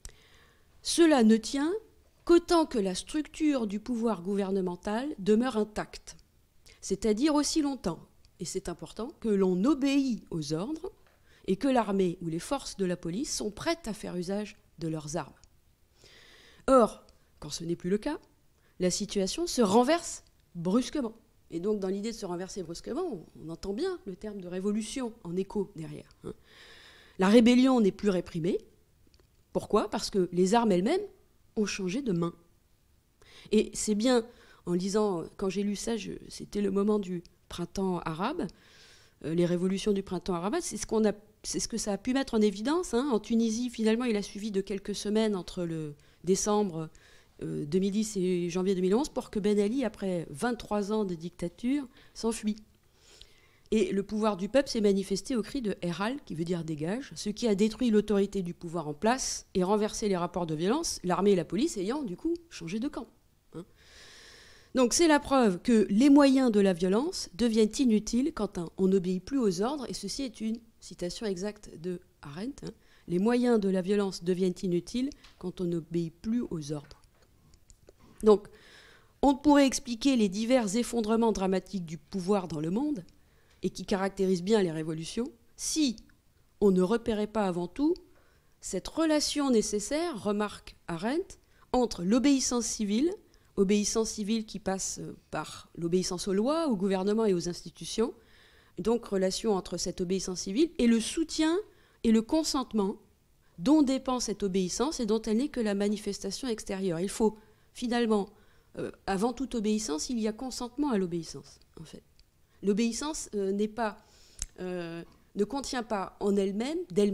cela ne tient qu'autant que la structure du pouvoir gouvernemental demeure intacte, c'est-à-dire aussi longtemps, et c'est important, que l'on obéit aux ordres et que l'armée ou les forces de la police sont prêtes à faire usage de leurs armes. Or, quand ce n'est plus le cas, la situation se renverse brusquement. Et donc, dans l'idée de se renverser brusquement, on entend bien le terme de révolution en écho derrière. Hein. La rébellion n'est plus réprimée. Pourquoi? Parce que les armes elles-mêmes ont changé de main. Et c'est bien, en lisant, quand j'ai lu ça, je, c'était le moment du printemps arabe, euh, les révolutions du printemps arabe, c'est ce, qu'on a, c'est ce que ça a pu mettre en évidence. Hein. En Tunisie, finalement, il a suffi de quelques semaines entre le décembre euh, deux mille dix et janvier deux mille onze pour que Ben Ali, après vingt-trois ans de dictature, s'enfuit. Et le pouvoir du peuple s'est manifesté au cri de « Eral », qui veut dire « dégage », ce qui a détruit l'autorité du pouvoir en place et renversé les rapports de violence, l'armée et la police ayant, du coup, changé de camp. Hein. Donc c'est la preuve que les moyens de la violence deviennent inutiles quand on n'obéit plus aux ordres, et ceci est une citation exacte de Arendt, hein. Les moyens de la violence deviennent inutiles quand on n'obéit plus aux ordres. Donc, on pourrait expliquer les divers effondrements dramatiques du pouvoir dans le monde, et qui caractérise bien les révolutions, si on ne repérait pas avant tout cette relation nécessaire, remarque Arendt, entre l'obéissance civile, obéissance civile qui passe par l'obéissance aux lois, au gouvernement et aux institutions, donc relation entre cette obéissance civile et le soutien et le consentement dont dépend cette obéissance et dont elle n'est que la manifestation extérieure. Il faut finalement, euh, avant toute obéissance, il y a consentement à l'obéissance, en fait. L'obéissance euh, n'est pas, euh, ne contient pas en elle-même, d'elle-même,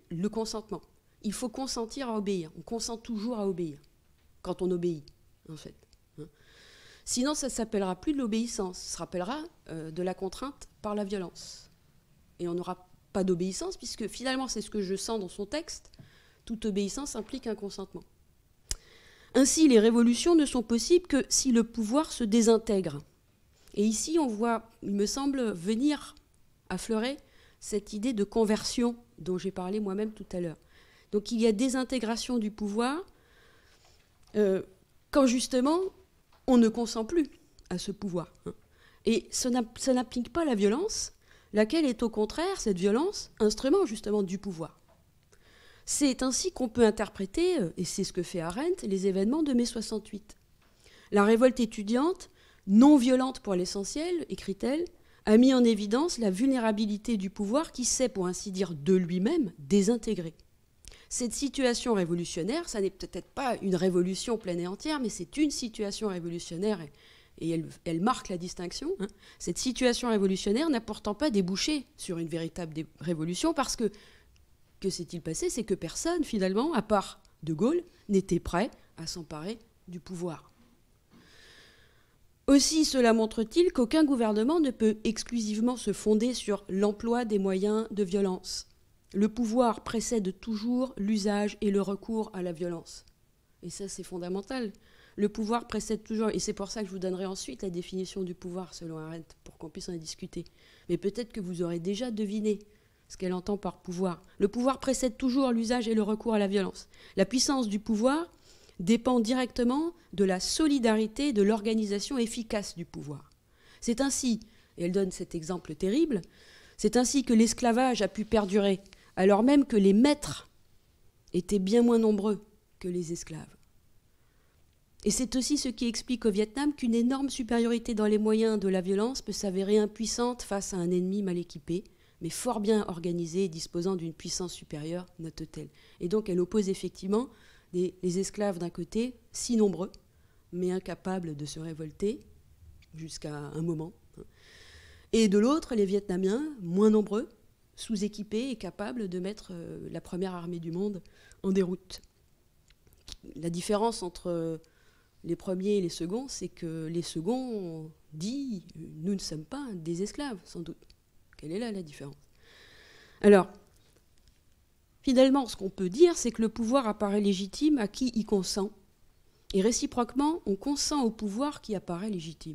le consentement. Il faut consentir à obéir. On consent toujours à obéir, quand on obéit, en fait. Hein. Sinon, ça ne s'appellera plus de l'obéissance, ça se rappellera euh, de la contrainte par la violence. Et on n'aura pas d'obéissance, puisque finalement, c'est ce que je sens dans son texte, toute obéissance implique un consentement. Ainsi, les révolutions ne sont possibles que si le pouvoir se désintègre. Et ici, on voit, il me semble, venir affleurer cette idée de conversion dont j'ai parlé moi-même tout à l'heure. Donc il y a désintégration du pouvoir euh, quand justement on ne consent plus à ce pouvoir. Hein. Et ça n'implique pas la violence, laquelle est au contraire, cette violence, instrument justement du pouvoir. C'est ainsi qu'on peut interpréter, et c'est ce que fait Arendt, les événements de mai soixante-huit. La révolte étudiante, non violente pour l'essentiel, écrit-elle, a mis en évidence la vulnérabilité du pouvoir qui s'est, pour ainsi dire, de lui-même, désintégré. Cette situation révolutionnaire, ça n'est peut-être pas une révolution pleine et entière, mais c'est une situation révolutionnaire, et, et elle, elle marque la distinction. Hein. Cette situation révolutionnaire n'a pourtant pas débouché sur une véritable dé- révolution, parce que, que s'est-il passé? C'est que personne, finalement, à part De Gaulle, n'était prêt à s'emparer du pouvoir. Aussi, cela montre-t-il qu'aucun gouvernement ne peut exclusivement se fonder sur l'emploi des moyens de violence. Le pouvoir précède toujours l'usage et le recours à la violence. Et ça, c'est fondamental. Le pouvoir précède toujours, et c'est pour ça que je vous donnerai ensuite la définition du pouvoir selon Arendt, pour qu'on puisse en discuter. Mais peut-être que vous aurez déjà deviné ce qu'elle entend par pouvoir. Le pouvoir précède toujours l'usage et le recours à la violence. La puissance du pouvoir dépend directement de la solidarité, de l'organisation efficace du pouvoir. C'est ainsi, et elle donne cet exemple terrible, c'est ainsi que l'esclavage a pu perdurer, alors même que les maîtres étaient bien moins nombreux que les esclaves. Et c'est aussi ce qui explique au Vietnam qu'une énorme supériorité dans les moyens de la violence peut s'avérer impuissante face à un ennemi mal équipé, mais fort bien organisé et disposant d'une puissance supérieure, note-t-elle. Et donc elle oppose effectivement des, les esclaves d'un côté, si nombreux, mais incapables de se révolter jusqu'à un moment, et de l'autre, les Vietnamiens, moins nombreux, sous-équipés et capables de mettre euh, la première armée du monde en déroute. La différence entre les premiers et les seconds, c'est que les seconds ont dit « nous ne sommes pas des esclaves », sans doute. Quelle est là la différence? Alors, finalement, ce qu'on peut dire, c'est que le pouvoir apparaît légitime à qui y consent, et réciproquement, on consent au pouvoir qui apparaît légitime.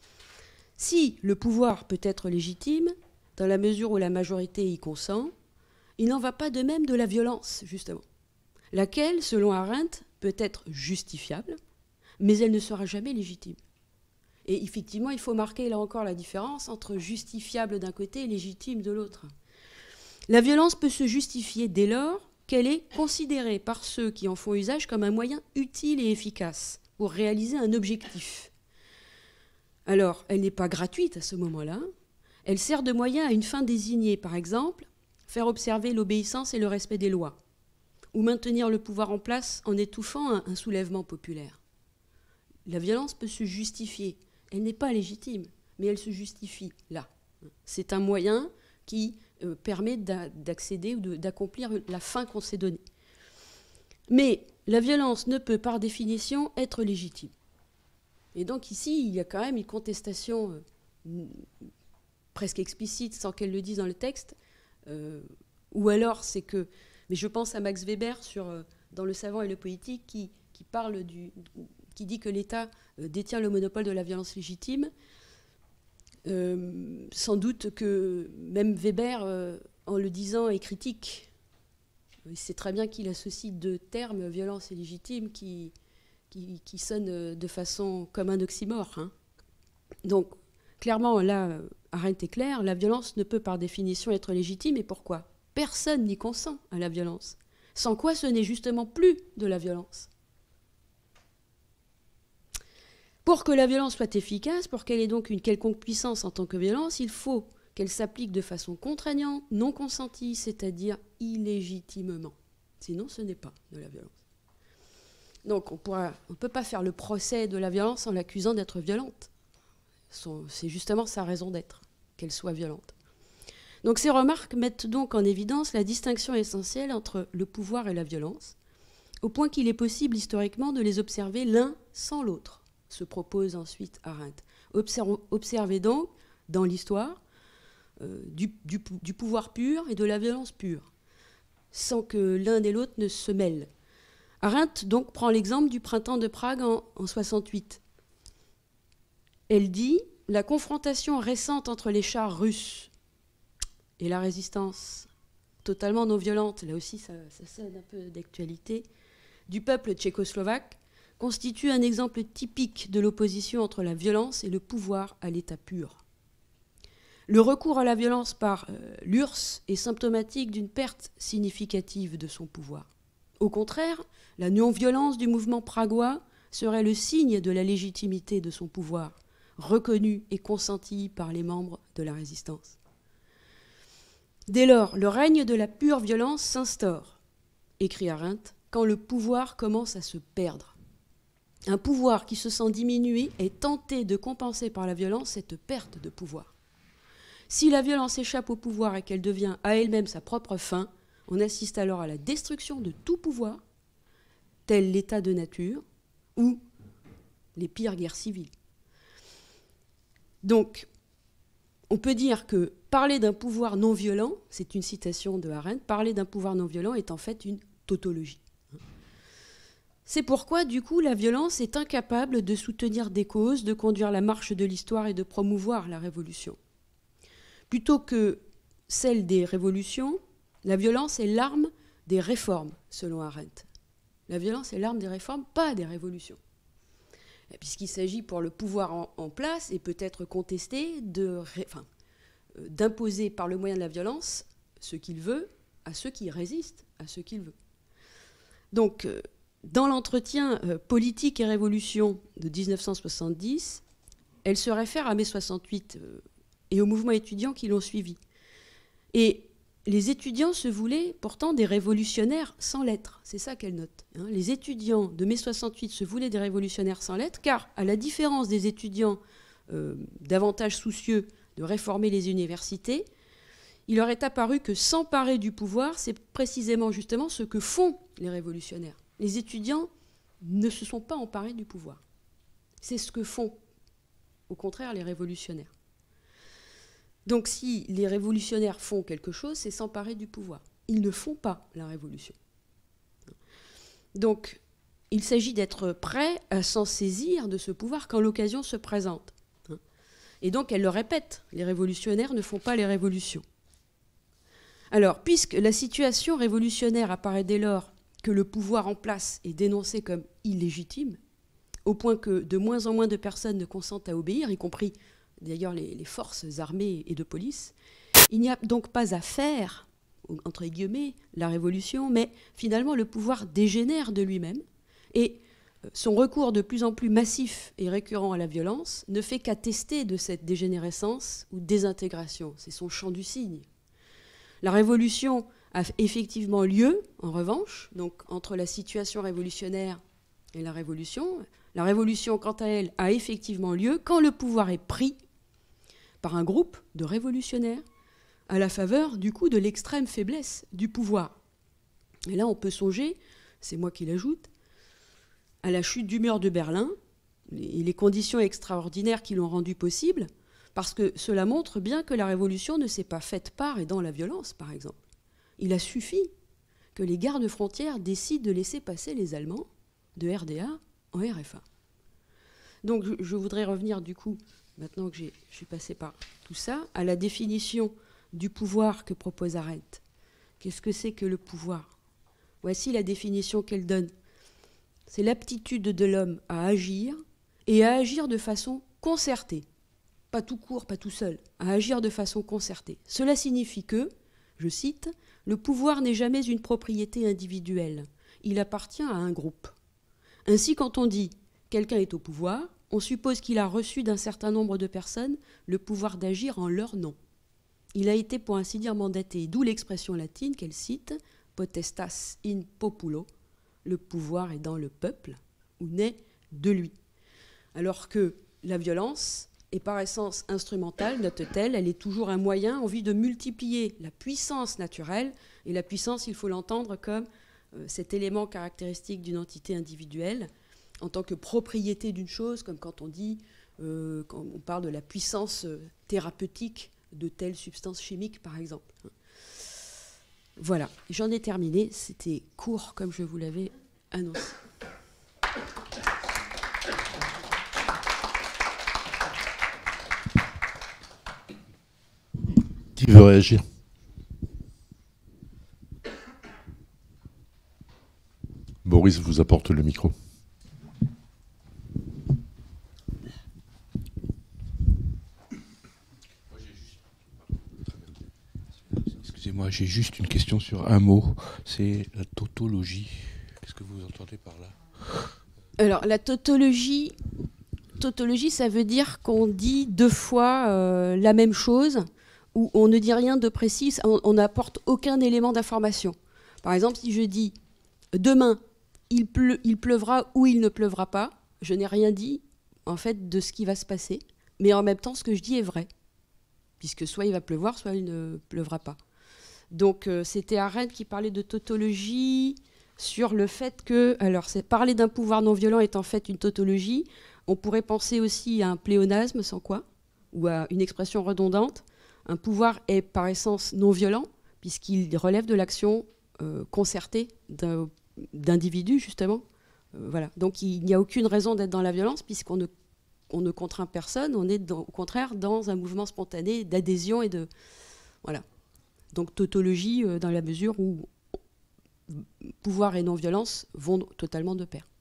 Si le pouvoir peut être légitime, dans la mesure où la majorité y consent, il n'en va pas de même de la violence, justement, laquelle, selon Arendt, peut être justifiable, mais elle ne sera jamais légitime. Et effectivement, il faut marquer là encore la différence entre justifiable d'un côté et légitime de l'autre. La violence peut se justifier dès lors qu'elle est considérée par ceux qui en font usage comme un moyen utile et efficace pour réaliser un objectif. Alors, elle n'est pas gratuite à ce moment-là. Elle sert de moyen à une fin désignée, par exemple, faire observer l'obéissance et le respect des lois, ou maintenir le pouvoir en place en étouffant un, un soulèvement populaire. La violence peut se justifier. Elle n'est pas légitime, mais elle se justifie là. C'est un moyen qui euh, permet d'a- d'accéder ou de, d'accomplir la fin qu'on s'est donnée. Mais la violence ne peut par définition être légitime. Et donc ici, il y a quand même une contestation euh, presque explicite, sans qu'elle le dise dans le texte, euh, ou alors c'est que... Mais je pense à Max Weber sur, euh, dans Le savant et le politique, qui, qui, parle du, qui dit que l'État euh, détient le monopole de la violence légitime. Euh, sans doute que même Weber, euh, en le disant, est critique. Il sait très bien qu'il associe deux termes, violence et légitime, qui... Qui, qui sonne de façon comme un oxymore. Hein. Donc, clairement, là, Arendt est claire, la violence ne peut par définition être légitime. Et pourquoi? Personne n'y consent à la violence. Sans quoi ce n'est justement plus de la violence. Pour que la violence soit efficace, pour qu'elle ait donc une quelconque puissance en tant que violence, il faut qu'elle s'applique de façon contraignante, non consentie, c'est-à-dire illégitimement. Sinon, ce n'est pas de la violence. Donc on ne peut pas faire le procès de la violence en l'accusant d'être violente. Son, c'est justement sa raison d'être, qu'elle soit violente. Donc ces remarques mettent donc en évidence la distinction essentielle entre le pouvoir et la violence, au point qu'il est possible historiquement de les observer l'un sans l'autre, se propose ensuite Arendt. Observe, observez donc, dans l'histoire, euh, du, du, du pouvoir pur et de la violence pure, sans que l'un et l'autre ne se mêlent. Arendt donc prend l'exemple du printemps de Prague en, en soixante-huit. Elle dit « La confrontation récente entre les chars russes et la résistance totalement non violente, là aussi ça, ça cède un peu d'actualité, du peuple tchécoslovaque constitue un exemple typique de l'opposition entre la violence et le pouvoir à l'état pur. Le recours à la violence par euh, l'U R S S est symptomatique d'une perte significative de son pouvoir. Au contraire, la non-violence du mouvement pragois serait le signe de la légitimité de son pouvoir, reconnu et consenti par les membres de la résistance. Dès lors, le règne de la pure violence s'instaure, écrit Arendt, quand le pouvoir commence à se perdre. Un pouvoir qui se sent diminué est tenté de compenser par la violence cette perte de pouvoir. Si la violence échappe au pouvoir et qu'elle devient à elle-même sa propre fin, on assiste alors à la destruction de tout pouvoir, tel l'état de nature ou les pires guerres civiles. Donc, on peut dire que parler d'un pouvoir non violent, c'est une citation de Arendt, parler d'un pouvoir non violent est en fait une tautologie. C'est pourquoi, du coup, la violence est incapable de soutenir des causes, de conduire la marche de l'histoire et de promouvoir la révolution. Plutôt que celle des révolutions, la violence est l'arme des réformes, selon Arendt. La violence est l'arme des réformes, pas des révolutions. Puisqu'il s'agit pour le pouvoir en, en place et peut-être contesté de, enfin, euh, d'imposer par le moyen de la violence ce qu'il veut à ceux qui résistent à ce qu'il veut. Donc, euh, dans l'entretien euh, Politique et Révolution de dix-neuf cent soixante-dix, elle se réfère à mai soixante-huit euh, et aux mouvements étudiants qui l'ont suivi. Et les étudiants se voulaient pourtant des révolutionnaires sans lettres. C'est ça qu'elle note. Hein. Les étudiants de mai soixante-huit se voulaient des révolutionnaires sans lettres, car, à la différence des étudiants euh, davantage soucieux de réformer les universités, il leur est apparu que s'emparer du pouvoir, c'est précisément justement ce que font les révolutionnaires. Les étudiants ne se sont pas emparés du pouvoir. C'est ce que font, au contraire, les révolutionnaires. Donc si les révolutionnaires font quelque chose, c'est s'emparer du pouvoir. Ils ne font pas la révolution. Donc il s'agit d'être prêt à s'en saisir de ce pouvoir quand l'occasion se présente. Et donc elle le répète, les révolutionnaires ne font pas les révolutions. Alors, puisque la situation révolutionnaire apparaît dès lors que le pouvoir en place est dénoncé comme illégitime, au point que de moins en moins de personnes ne consentent à obéir, y compris d'ailleurs les, les forces armées et de police, il n'y a donc pas à faire, entre guillemets, la révolution, mais finalement le pouvoir dégénère de lui-même, et son recours de plus en plus massif et récurrent à la violence ne fait qu'attester de cette dégénérescence ou désintégration. C'est son chant du cygne. La révolution a effectivement lieu, en revanche, donc entre la situation révolutionnaire et la révolution. La révolution, quant à elle, a effectivement lieu quand le pouvoir est pris par un groupe de révolutionnaires à la faveur, du coup, de l'extrême faiblesse du pouvoir. Et là, on peut songer, c'est moi qui l'ajoute, à la chute du mur de Berlin et les conditions extraordinaires qui l'ont rendu possible, parce que cela montre bien que la révolution ne s'est pas faite par et dans la violence, par exemple. Il a suffi que les gardes frontières décident de laisser passer les Allemands de R D A en R F A. Donc je, je voudrais revenir du coup, maintenant que j'ai, je suis passée par tout ça, à la définition du pouvoir que propose Arendt. Qu'est-ce que c'est que le pouvoir ? Voici la définition qu'elle donne. C'est l'aptitude de l'homme à agir et à agir de façon concertée. Pas tout court, pas tout seul, à agir de façon concertée. Cela signifie que, je cite, « le pouvoir n'est jamais une propriété individuelle, il appartient à un groupe. Ainsi, quand on dit « quelqu'un est au pouvoir », on suppose qu'il a reçu d'un certain nombre de personnes le pouvoir d'agir en leur nom. Il a été, pour ainsi dire, mandaté, d'où l'expression latine qu'elle cite, « potestas in populo », le pouvoir est dans le peuple, ou naît de lui. Alors que la violence est par essence instrumentale, note-t-elle, elle est toujours un moyen en vue de multiplier la puissance naturelle, et la puissance, il faut l'entendre comme euh, cet élément caractéristique d'une entité individuelle, en tant que propriété d'une chose, comme quand on dit, euh, quand on parle de la puissance euh, thérapeutique de telle substance chimique, par exemple. Voilà, j'en ai terminé, c'était court comme je vous l'avais annoncé. Qui veut réagir? Boris vous apporte le micro. Excusez-moi, j'ai juste une question sur un mot, c'est la tautologie. Qu'est-ce que vous entendez par là? Alors, la tautologie, tautologie, ça veut dire qu'on dit deux fois euh, la même chose, ou on ne dit rien de précis, on n'apporte aucun élément d'information. Par exemple, si je dis « demain, il, pleu, il pleuvra ou il ne pleuvra pas », je n'ai rien dit, en fait, de ce qui va se passer, mais en même temps, ce que je dis est vrai, puisque soit il va pleuvoir, soit il ne pleuvra pas. Donc, euh, c'était Arendt qui parlait de tautologie sur le fait que, alors, c'est parler d'un pouvoir non violent est en fait une tautologie. On pourrait penser aussi à un pléonasme, sans quoi, ou à une expression redondante. Un pouvoir est par essence non violent, puisqu'il relève de l'action euh, concertée d'un, d'individus, justement. Euh, voilà. Donc, il n'y a aucune raison d'être dans la violence, puisqu'on ne, on ne contraint personne. On est, dans, au contraire, dans un mouvement spontané d'adhésion et de... Voilà. Donc tautologie euh, dans la mesure où pouvoir et non-violence vont totalement de pair.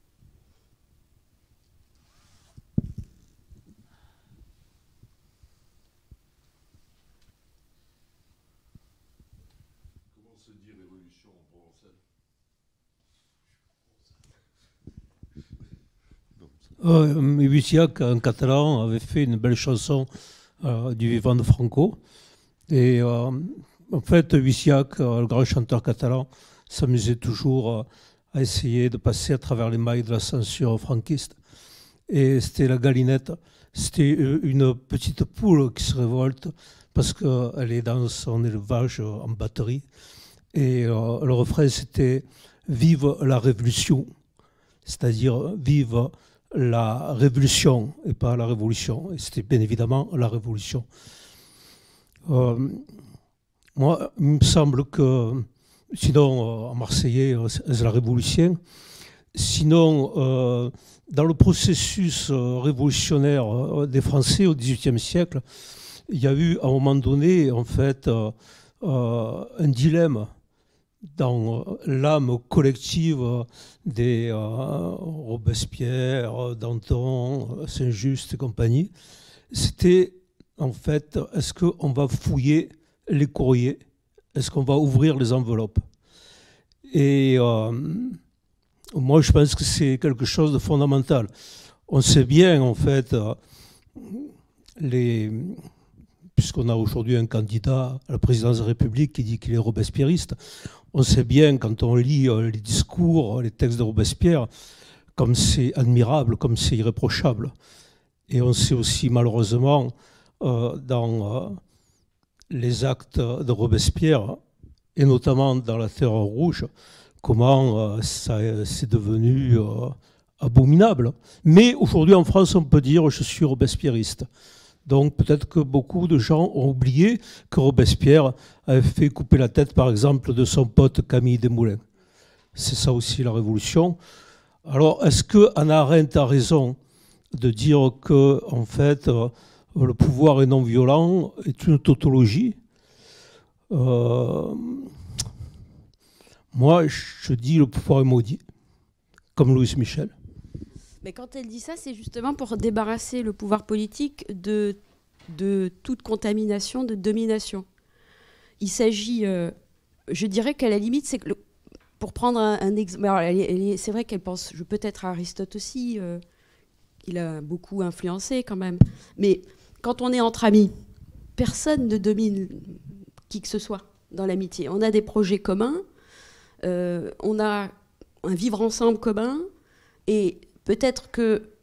Comment se dit révolution en provençal? Euh, Busiac, en catalan, avait fait une belle chanson euh, du vivant de Franco. Et euh, en fait, Busiac, euh, le grand chanteur catalan, s'amusait toujours euh, à essayer de passer à travers les mailles de la censure franquiste. Et c'était la galinette. C'était une petite poule qui se révolte parce qu'elle est dans son élevage en batterie. Et euh, le refrain, c'était « Vive la révolution », c'est-à-dire « Vive la révolution » et pas la révolution. Et c'était bien évidemment la révolution. Euh, moi, il me semble que, sinon, euh, en marseillais, euh, c'est la révolution. Sinon, euh, dans le processus euh, révolutionnaire euh, des Français au dix-huitième siècle, il y a eu, à un moment donné, en fait, euh, euh, un dilemme dans euh, l'âme collective des euh, Robespierre, Danton, Saint-Just et compagnie. C'était, en fait, est-ce qu'on va fouiller les courriers? Est-ce qu'on va ouvrir les enveloppes? Et euh, moi, je pense que c'est quelque chose de fondamental. On sait bien, en fait, euh, les, puisqu'on a aujourd'hui un candidat à la présidence de la République qui dit qu'il est robespierriste, on sait bien, quand on lit euh, les discours, les textes de Robespierre, comme c'est admirable, comme c'est irréprochable. Et on sait aussi, malheureusement, euh, dans... Euh, les actes de Robespierre, et notamment dans la Terreur rouge, comment euh, ça c'est devenu euh, abominable. Mais aujourd'hui en France, on peut dire « je suis robespierriste ». Donc peut-être que beaucoup de gens ont oublié que Robespierre avait fait couper la tête, par exemple, de son pote Camille Desmoulins. C'est ça aussi la révolution. Alors, est-ce que Hannah Arendt a raison de dire que, en fait, euh, le pouvoir est non violent est une tautologie? euh, Moi, je dis le pouvoir est maudit, comme Louise Michel. Mais quand elle dit ça, c'est justement pour débarrasser le pouvoir politique de, de toute contamination, de domination. Il s'agit, euh, je dirais qu'à la limite, c'est que le, pour prendre un, un exemple, c'est vrai qu'elle pense, je peut-être à Aristote aussi, euh, il a beaucoup influencé quand même, mais quand on est entre amis, personne ne domine qui que ce soit dans l'amitié. On a des projets communs, euh, on a un vivre ensemble commun, et peut-être que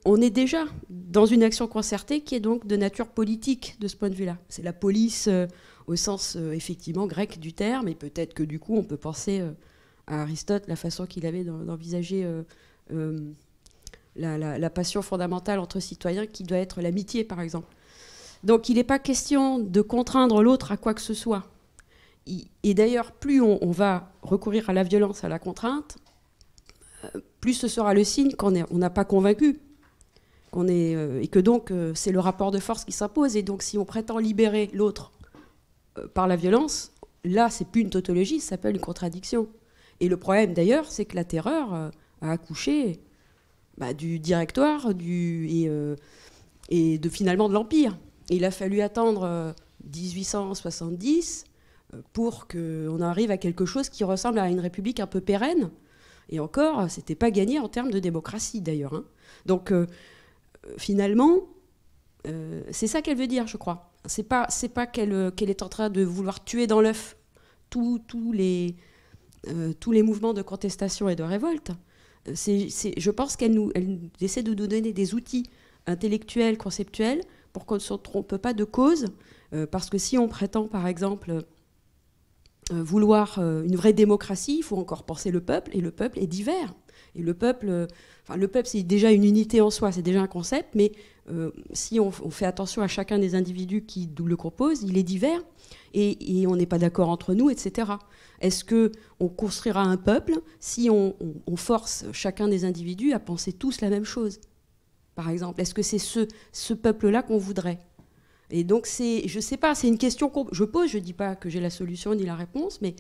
on est déjà dans une action concertée qui est donc de nature politique de ce point de vue-là. C'est la police euh, au sens euh, effectivement grec du terme, et peut-être que du coup on peut penser euh, à Aristote, la façon qu'il avait d'envisager euh, euh, la, la, la passion fondamentale entre citoyens qui doit être l'amitié par exemple. Donc il n'est pas question de contraindre l'autre à quoi que ce soit. Et d'ailleurs, plus on, on va recourir à la violence, à la contrainte, plus ce sera le signe qu'on n'a pas convaincu. Qu'on est, euh, et que donc, euh, c'est le rapport de force qui s'impose. Et donc, si on prétend libérer l'autre euh, par la violence, là, c'est plus une tautologie, ça s'appelle une contradiction. Et le problème, d'ailleurs, c'est que la terreur euh, a accouché bah, du directoire du, et, euh, et de, finalement de l'Empire. Et il a fallu attendre euh, dix-huit cent soixante-dix pour qu'on arrive à quelque chose qui ressemble à une république un peu pérenne. Et encore, c'était pas gagné en termes de démocratie, d'ailleurs. Hein. Donc, euh, finalement, euh, c'est ça qu'elle veut dire, je crois. C'est pas, c'est pas qu'elle, qu'elle est en train de vouloir tuer dans l'œuf tous, tous, les, euh, tous les mouvements de contestation et de révolte. C'est, c'est, je pense qu'elle nous, elle essaie de nous donner des outils intellectuels, conceptuels, pour qu'on ne se trompe pas de cause. Euh, parce que si on prétend, par exemple... Euh, vouloir euh, une vraie démocratie, il faut encore penser le peuple, et le peuple est divers. Et le peuple, euh, enfin, le peuple, c'est déjà une unité en soi, c'est déjà un concept, mais euh, si on, on fait attention à chacun des individus qui le composent, il est divers, et, et on n'est pas d'accord entre nous, et cetera. Est-ce qu'on construira un peuple si on, on, on force chacun des individus à penser tous la même chose, par exemple? Est-ce que c'est ce, ce peuple-là qu'on voudrait? Et donc, c'est, je ne sais pas, c'est une question que je pose, je ne dis pas que j'ai la solution ni la réponse, mais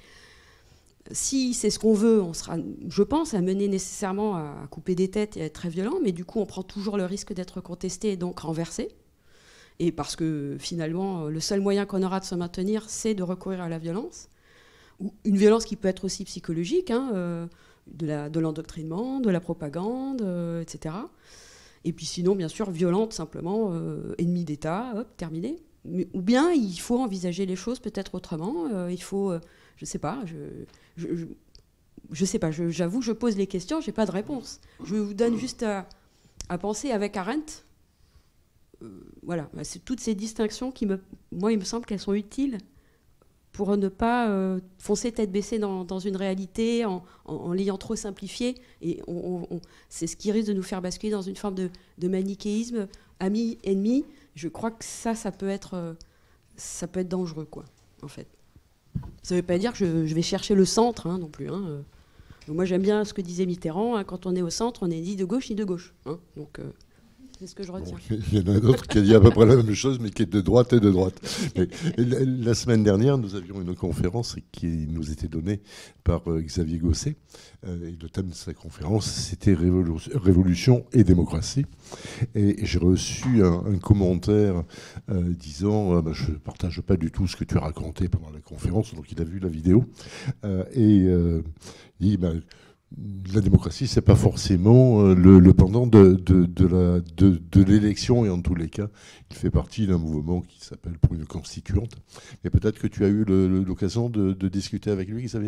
si c'est ce qu'on veut, on sera, je pense, amené nécessairement à couper des têtes et à être très violent, mais du coup, on prend toujours le risque d'être contesté et donc renversé. Et parce que finalement, le seul moyen qu'on aura de se maintenir, c'est de recourir à la violence. Une violence qui peut être aussi psychologique, hein, euh, de, la, de l'endoctrinement, de la propagande, euh, et cetera. Et puis sinon, bien sûr, violente, simplement, euh, ennemi d'État, hop, terminé. Mais, ou bien, il faut envisager les choses peut-être autrement. Euh, il faut, euh, je ne sais pas, je, je, je, je sais pas, je, j'avoue, je pose les questions, je n'ai pas de réponse. Je vous donne juste à, à penser avec Arendt. Euh, voilà, c'est toutes ces distinctions qui, me, moi, il me semble qu'elles sont utiles pour ne pas euh, foncer tête baissée dans, dans une réalité en, en, en l'ayant trop simplifiée. Et on, on, c'est ce qui risque de nous faire basculer dans une forme de, de manichéisme, ami, ennemi. Je crois que ça, ça peut être, euh, ça peut être dangereux, quoi, en fait. Ça ne veut pas dire que je, je vais chercher le centre, hein, non plus. Hein. Donc moi, j'aime bien ce que disait Mitterrand. Hein, quand on est au centre, on n'est ni de gauche ni de gauche. Hein. Donc... Euh, c'est ce que je retiens. Bon, il y en a un autre qui a dit à peu près la même chose, mais qui est de droite et de droite. Mais la, la semaine dernière, nous avions une conférence qui nous était donnée par euh, Xavier Gosset. Euh, et le thème de sa conférence, c'était Révolu- Révolution et démocratie. Et, et j'ai reçu un, un commentaire euh, disant euh, bah, je ne partage pas du tout ce que tu as raconté pendant la conférence, donc il a vu la vidéo. Euh, et euh, il dit... Bah, la démocratie, c'est pas forcément euh, le, le pendant de, de, de, la, de, de l'élection, et en tous les cas, il fait partie d'un mouvement qui s'appelle Pour une constituante. Mais peut-être que tu as eu le, le, l'occasion de, de discuter avec lui, Xavier ?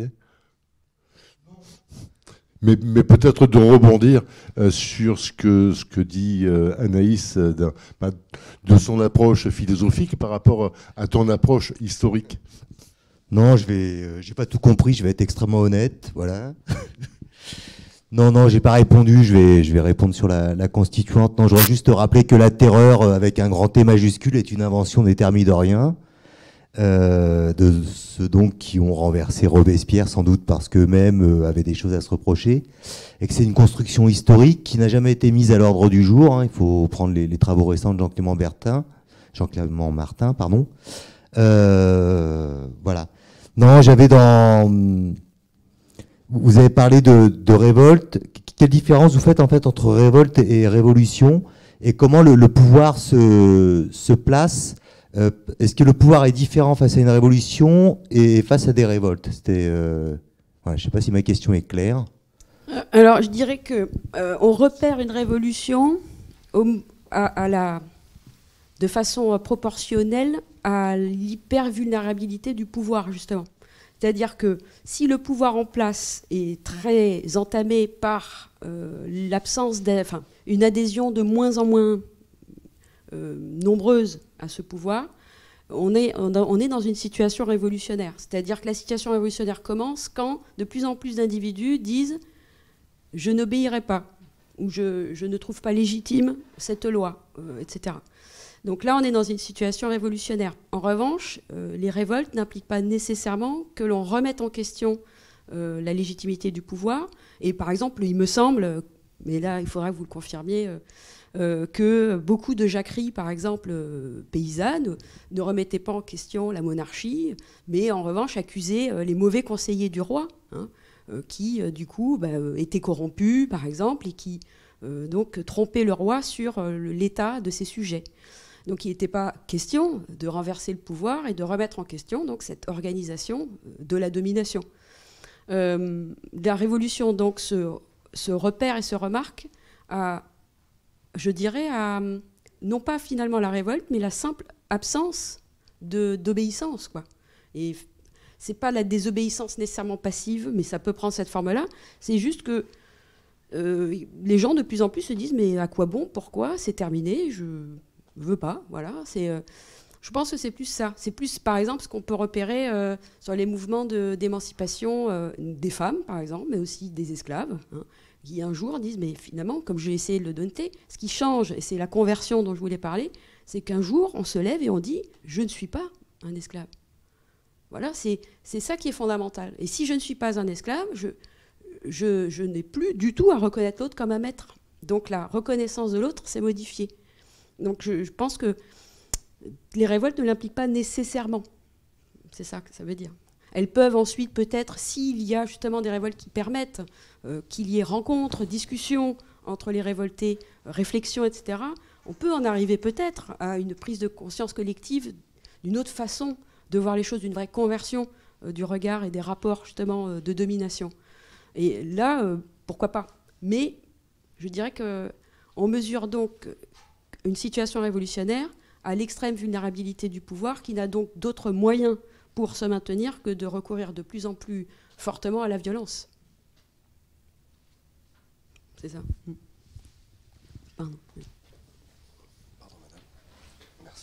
Mais, mais peut-être de rebondir euh, sur ce que, ce que dit euh, Anaïs euh, d'un, bah, de son approche philosophique par rapport à ton approche historique. Non, je vais, euh, j'ai pas tout compris, je vais être extrêmement honnête, voilà. Non, non, j'ai pas répondu. Je vais, je vais répondre sur la, la constituante. Non, je voudrais juste te rappeler que la terreur, avec un grand T majuscule, est une invention des thermidoriens, euh, de ceux donc qui ont renversé Robespierre, sans doute parce qu'eux-mêmes euh, avaient des choses à se reprocher, et que c'est une construction historique qui n'a jamais été mise à l'ordre du jour. Hein. Il faut prendre les, les travaux récents de Jean-Clément Bertin, Jean-Clément Martin, pardon. Euh, voilà. Non, j'avais dans... Vous avez parlé de, de révolte. Quelle différence vous faites en fait entre révolte et révolution, et comment le, le pouvoir se, se place? euh, Est-ce que le pouvoir est différent face à une révolution et face à des révoltes? C'était, euh, ouais, je ne sais pas si ma question est claire. Alors, je dirais que euh, on repère une révolution au, à, à la, de façon proportionnelle à l'hypervulnérabilité du pouvoir, justement. C'est-à-dire que si le pouvoir en place est très entamé par euh, l'absence, enfin, une adhésion de moins en moins euh, nombreuse à ce pouvoir, on est, on est dans une situation révolutionnaire. C'est-à-dire que la situation révolutionnaire commence quand de plus en plus d'individus disent « je n'obéirai pas » ou je, « je ne trouve pas légitime cette loi euh, », et cetera. Donc là, on est dans une situation révolutionnaire. En revanche, euh, les révoltes n'impliquent pas nécessairement que l'on remette en question euh, la légitimité du pouvoir. Et par exemple, il me semble, mais là, il faudra que vous le confirmiez, euh, euh, que beaucoup de jacqueries, par exemple, euh, paysannes, ne remettaient pas en question la monarchie, mais en revanche accusaient euh, les mauvais conseillers du roi, hein, euh, qui, euh, du coup, bah, euh, étaient corrompus, par exemple, et qui, euh, donc, trompaient le roi sur euh, l'état de ses sujets. Donc il n'était pas question de renverser le pouvoir et de remettre en question donc, cette organisation de la domination. Euh, la Révolution donc, se, se repère et se remarque à, je dirais, à, non pas finalement la révolte, mais la simple absence d'obéissance. Et ce n'est pas la désobéissance nécessairement passive, mais ça peut prendre cette forme-là. C'est juste que euh, les gens de plus en plus se disent « mais à quoi bon? Pourquoi? C'est terminé, je... veut pas, voilà. C'est, euh, je pense que c'est plus ça. C'est plus, par exemple, ce qu'on peut repérer euh, sur les mouvements de, d'émancipation euh, des femmes, par exemple, mais aussi des esclaves, hein, qui un jour disent, mais finalement, comme j'ai essayé de le donner, ce qui change, et c'est la conversion dont je voulais parler, c'est qu'un jour, on se lève et on dit, je ne suis pas un esclave. Voilà, c'est, c'est ça qui est fondamental. Et si je ne suis pas un esclave, je, je, je n'ai plus du tout à reconnaître l'autre comme un maître. Donc la reconnaissance de l'autre s'est modifiée. Donc je, je pense que les révoltes ne l'impliquent pas nécessairement. C'est ça que ça veut dire. Elles peuvent ensuite peut-être, s'il y a justement des révoltes qui permettent euh, qu'il y ait rencontres, discussions entre les révoltés, réflexions, et cetera, on peut en arriver peut-être à une prise de conscience collective d'une autre façon de voir les choses, d'une vraie conversion euh, du regard et des rapports justement euh, de domination. Et là, euh, pourquoi pas. Mais je dirais qu'on mesure donc une situation révolutionnaire à l'extrême vulnérabilité du pouvoir qui n'a donc d'autres moyens pour se maintenir que de recourir de plus en plus fortement à la violence. C'est ça. Pardon. Pardon, madame. Merci.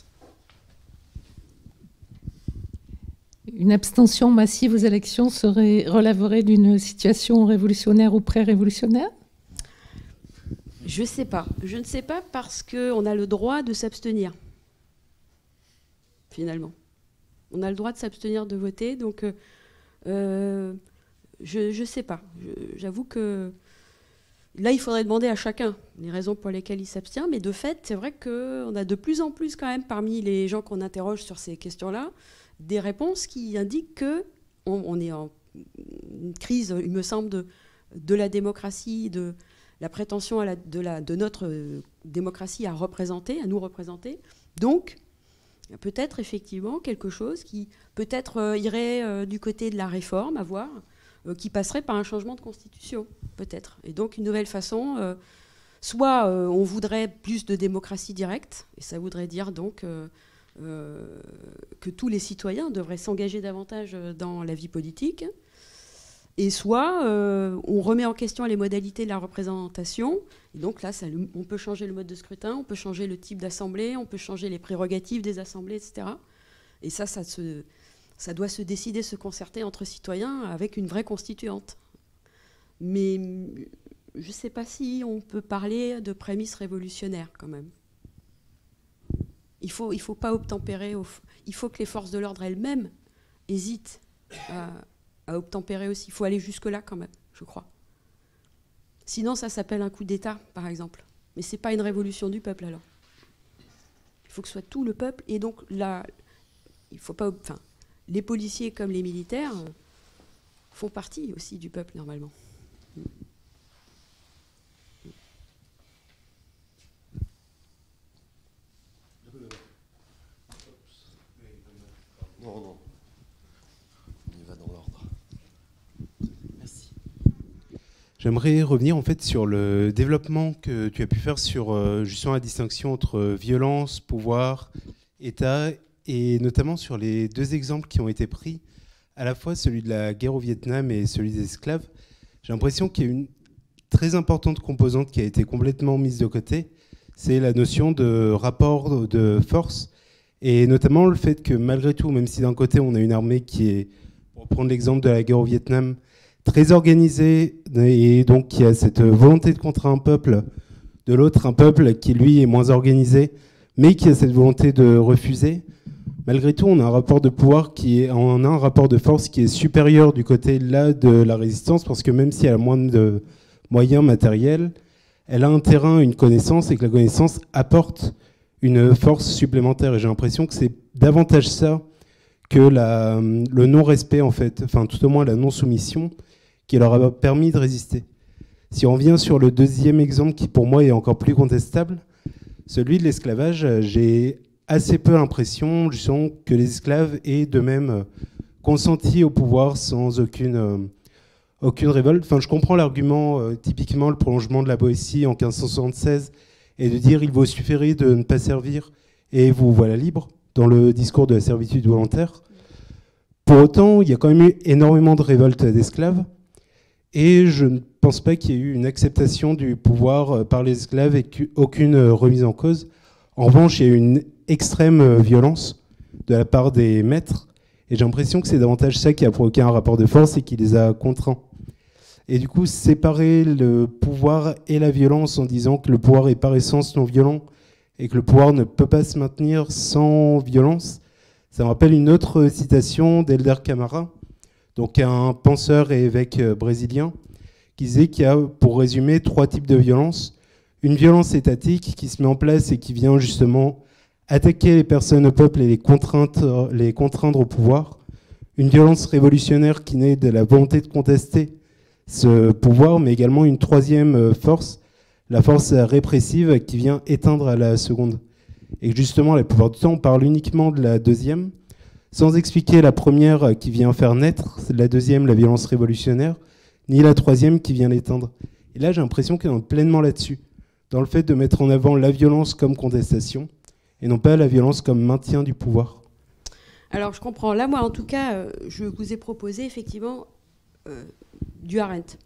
Une abstention massive aux élections serait, relèverait d'une situation révolutionnaire ou pré-révolutionnaire ? Je ne sais pas. Je ne sais pas parce qu'on a le droit de s'abstenir, finalement. On a le droit de s'abstenir de voter, donc euh, je ne sais pas. Je, j'avoue que là, il faudrait demander à chacun les raisons pour lesquelles il s'abstient, mais de fait, c'est vrai qu'on a de plus en plus quand même, parmi les gens qu'on interroge sur ces questions-là, des réponses qui indiquent qu'on on est en une crise, il me semble, de, de la démocratie, de la prétention à la, de, la, de notre démocratie à représenter, à nous représenter. Donc, peut-être effectivement quelque chose qui peut-être euh, irait euh, du côté de la réforme, à voir, euh, qui passerait par un changement de constitution, peut-être. Et donc une nouvelle façon, euh, soit euh, on voudrait plus de démocratie directe, et ça voudrait dire donc euh, euh, que tous les citoyens devraient s'engager davantage dans la vie politique, et soit euh, on remet en question les modalités de la représentation. Et donc là, ça, on peut changer le mode de scrutin, on peut changer le type d'assemblée, on peut changer les prérogatives des assemblées, et cetera. Et ça, ça, se, ça doit se décider, se concerter entre citoyens avec une vraie constituante. Mais je ne sais pas si on peut parler de prémices révolutionnaires quand même. Il ne faut, il faut pas obtempérer. Au, il faut que les forces de l'ordre elles-mêmes hésitent à... à obtempérer aussi. Il faut aller jusque-là quand même, je crois. Sinon, ça s'appelle un coup d'État, par exemple. Mais ce n'est pas une révolution du peuple, alors. Il faut que ce soit tout le peuple. Et donc, là, il faut pas... Enfin, les policiers comme les militaires euh, font partie aussi du peuple, normalement. Non, non. On y va dans l'ordre. Merci. J'aimerais revenir en fait sur le développement que tu as pu faire sur euh, justement la distinction entre violence, pouvoir, État, et notamment sur les deux exemples qui ont été pris à la fois celui de la guerre au Vietnam et celui des esclaves, j'ai l'impression qu'il y a une très importante composante qui a été complètement mise de côté, c'est la notion de rapport de force, et notamment le fait que malgré tout, même si d'un côté on a une armée qui est, pour prendre l'exemple de la guerre au Vietnam, très organisée, et donc qui a cette volonté de contrer un peuple, de l'autre un peuple qui lui est moins organisé, mais qui a cette volonté de refuser, malgré tout on a un rapport de pouvoir qui est, on a un rapport de force qui est supérieur du côté là de la résistance, parce que même si elle a moins de moyens matériels, elle a un terrain, une connaissance, et que la connaissance apporte une force supplémentaire. Et j'ai l'impression que c'est davantage ça que la, le non-respect, en fait, enfin tout au moins la non-soumission, qui leur a permis de résister. Si on revient sur le deuxième exemple, qui pour moi est encore plus contestable, celui de l'esclavage, j'ai assez peu l'impression, justement, que les esclaves aient de même consenti au pouvoir sans aucune... aucune révolte. Enfin, je comprends l'argument, euh, typiquement le prolongement de la Boétie en quinze cent soixante-seize, et de dire il vous suffirait de ne pas servir et vous voilà libre, dans le discours de la servitude volontaire. Pour autant, il y a quand même eu énormément de révoltes d'esclaves, et je ne pense pas qu'il y ait eu une acceptation du pouvoir par les esclaves et aucune remise en cause. En revanche, il y a eu une extrême violence de la part des maîtres, et j'ai l'impression que c'est davantage ça qui a provoqué un rapport de force et qui les a contraints. Et du coup, séparer le pouvoir et la violence en disant que le pouvoir est par essence non violent et que le pouvoir ne peut pas se maintenir sans violence, ça me rappelle une autre citation d'Helder Camara, donc un penseur et évêque brésilien, qui disait qu'il y a, pour résumer, trois types de violence. Une violence étatique qui se met en place et qui vient justement attaquer les personnes au peuple et les contraindre, les contraindre au pouvoir. Une violence révolutionnaire qui naît de la volonté de contester ce pouvoir, mais également une troisième force, la force répressive qui vient éteindre à la seconde. Et justement, la plupart du temps, on parle uniquement de la deuxième, sans expliquer la première qui vient faire naître, la deuxième, la violence révolutionnaire, ni la troisième qui vient l'éteindre. Et là, j'ai l'impression qu'on est pleinement là-dessus, dans le fait de mettre en avant la violence comme contestation, et non pas la violence comme maintien du pouvoir. Alors, je comprends. Là, moi, en tout cas, euh, je vous ai proposé, effectivement, euh, du Arendt,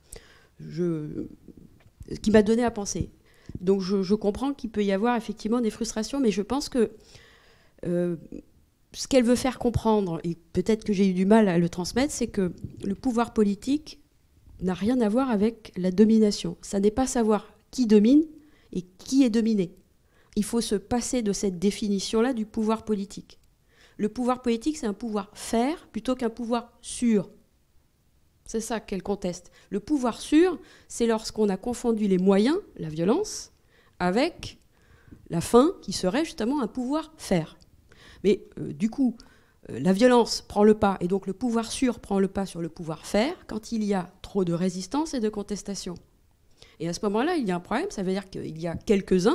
je, ce qui m'a donné à penser. Donc, je, je comprends qu'il peut y avoir, effectivement, des frustrations, mais je pense que euh, ce qu'elle veut faire comprendre, et peut-être que j'ai eu du mal à le transmettre, c'est que le pouvoir politique n'a rien à voir avec la domination. Ça n'est pas savoir qui domine et qui est dominé. Il faut se passer de cette définition-là du pouvoir politique. Le pouvoir politique, c'est un pouvoir faire plutôt qu'un pouvoir sûr. C'est ça qu'elle conteste. Le pouvoir sûr, c'est lorsqu'on a confondu les moyens, la violence, avec la fin, qui serait justement un pouvoir faire. Mais euh, du coup, euh, la violence prend le pas, et donc le pouvoir sûr prend le pas sur le pouvoir faire, quand il y a trop de résistance et de contestation. Et à ce moment-là, il y a un problème, ça veut dire qu'il y a quelques-uns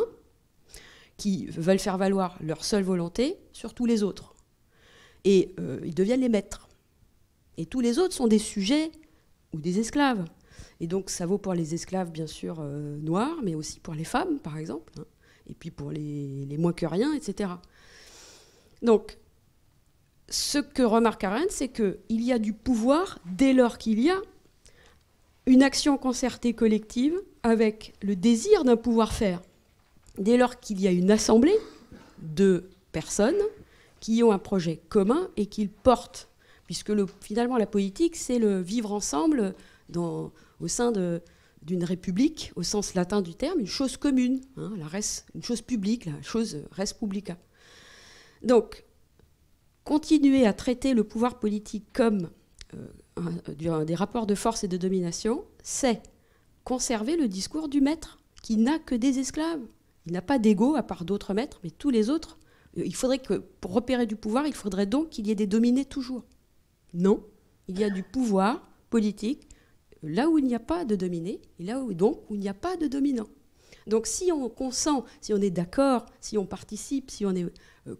qui veulent faire valoir leur seule volonté sur tous les autres. Et euh, ils deviennent les maîtres. Et tous les autres sont des sujets ou des esclaves. Et donc ça vaut pour les esclaves, bien sûr, euh, noirs, mais aussi pour les femmes, par exemple, hein, et puis pour les, les moins que rien, et cetera. Donc, ce que remarque Arendt, c'est qu'il y a du pouvoir dès lors qu'il y a une action concertée collective avec le désir d'un pouvoir-faire. Dès lors qu'il y a une assemblée de personnes qui ont un projet commun et qu'ils portent, puisque le, finalement la politique, c'est le vivre ensemble dans, au sein de, d'une république, au sens latin du terme, une chose commune, hein, la res, une chose publique, la chose res publica. Donc, continuer à traiter le pouvoir politique comme euh, un, un, des rapports de force et de domination, c'est conserver le discours du maître, qui n'a que des esclaves. Il n'a pas d'ego à part d'autres maîtres, mais tous les autres, il faudrait que, pour repérer du pouvoir, il faudrait donc qu'il y ait des dominés toujours. Non, il y a du pouvoir politique là où il n'y a pas de dominé, et là où, donc, où il n'y a pas de dominant. Donc si on consent, si on est d'accord, si on participe, si on est euh,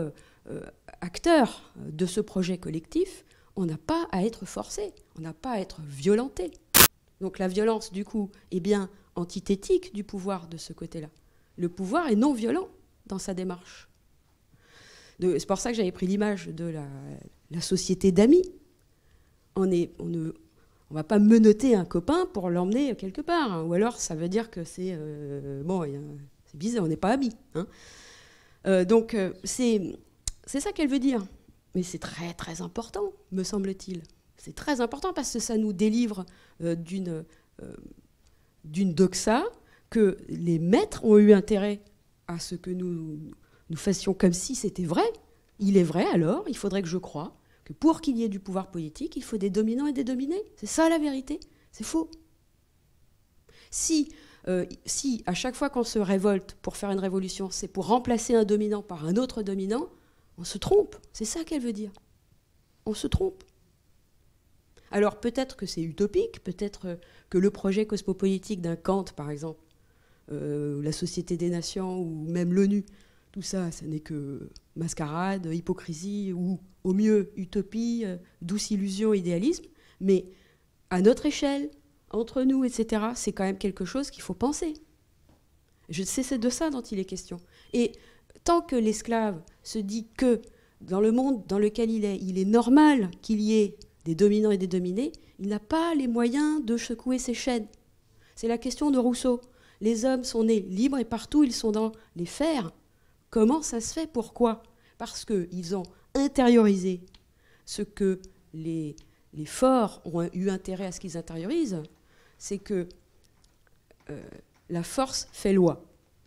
co-acteur euh, de ce projet collectif, on n'a pas à être forcé, on n'a pas à être violenté. Donc la violence, du coup, est bien antithétique du pouvoir de ce côté-là. Le pouvoir est non violent dans sa démarche. C'est pour ça que j'avais pris l'image de la, la société d'amis. on est, on ne, on va pas menotter un copain pour l'emmener quelque part, hein. Ou alors ça veut dire que c'est euh, bon, c'est bizarre, on n'est pas amis, hein. Euh, donc euh, c'est c'est ça qu'elle veut dire. Mais c'est très très important, me semble-t-il. C'est très important parce que ça nous délivre euh, d'une euh, d'une doxa que les maîtres ont eu intérêt à ce que nous, nous fassions comme si c'était vrai. Il est vrai alors, il faudrait que je croie que pour qu'il y ait du pouvoir politique, il faut des dominants et des dominés. C'est ça la vérité. C'est faux. Si, euh, si à chaque fois qu'on se révolte pour faire une révolution, c'est pour remplacer un dominant par un autre dominant, on se trompe. C'est ça qu'elle veut dire. On se trompe. Alors peut-être que c'est utopique, peut-être que le projet cosmopolitique d'un Kant, par exemple, euh, la Société des Nations ou même l'ONU, tout ça, ce n'est que mascarade, hypocrisie ou au mieux utopie, euh, douce illusion, idéalisme. Mais à notre échelle, entre nous, et cetera, c'est quand même quelque chose qu'il faut penser. Je sais, c'est de ça dont il est question. Et tant que l'esclave se dit que dans le monde dans lequel il est, il est normal qu'il y ait des dominants et des dominés, il n'a pas les moyens de secouer ses chaînes. C'est la question de Rousseau. Les hommes sont nés libres et partout ils sont dans les fers. Comment ça se fait? Pourquoi? Parce qu'ils ont intériorisé ce que les, les forts ont eu intérêt à ce qu'ils intériorisent, c'est que euh, la force fait loi.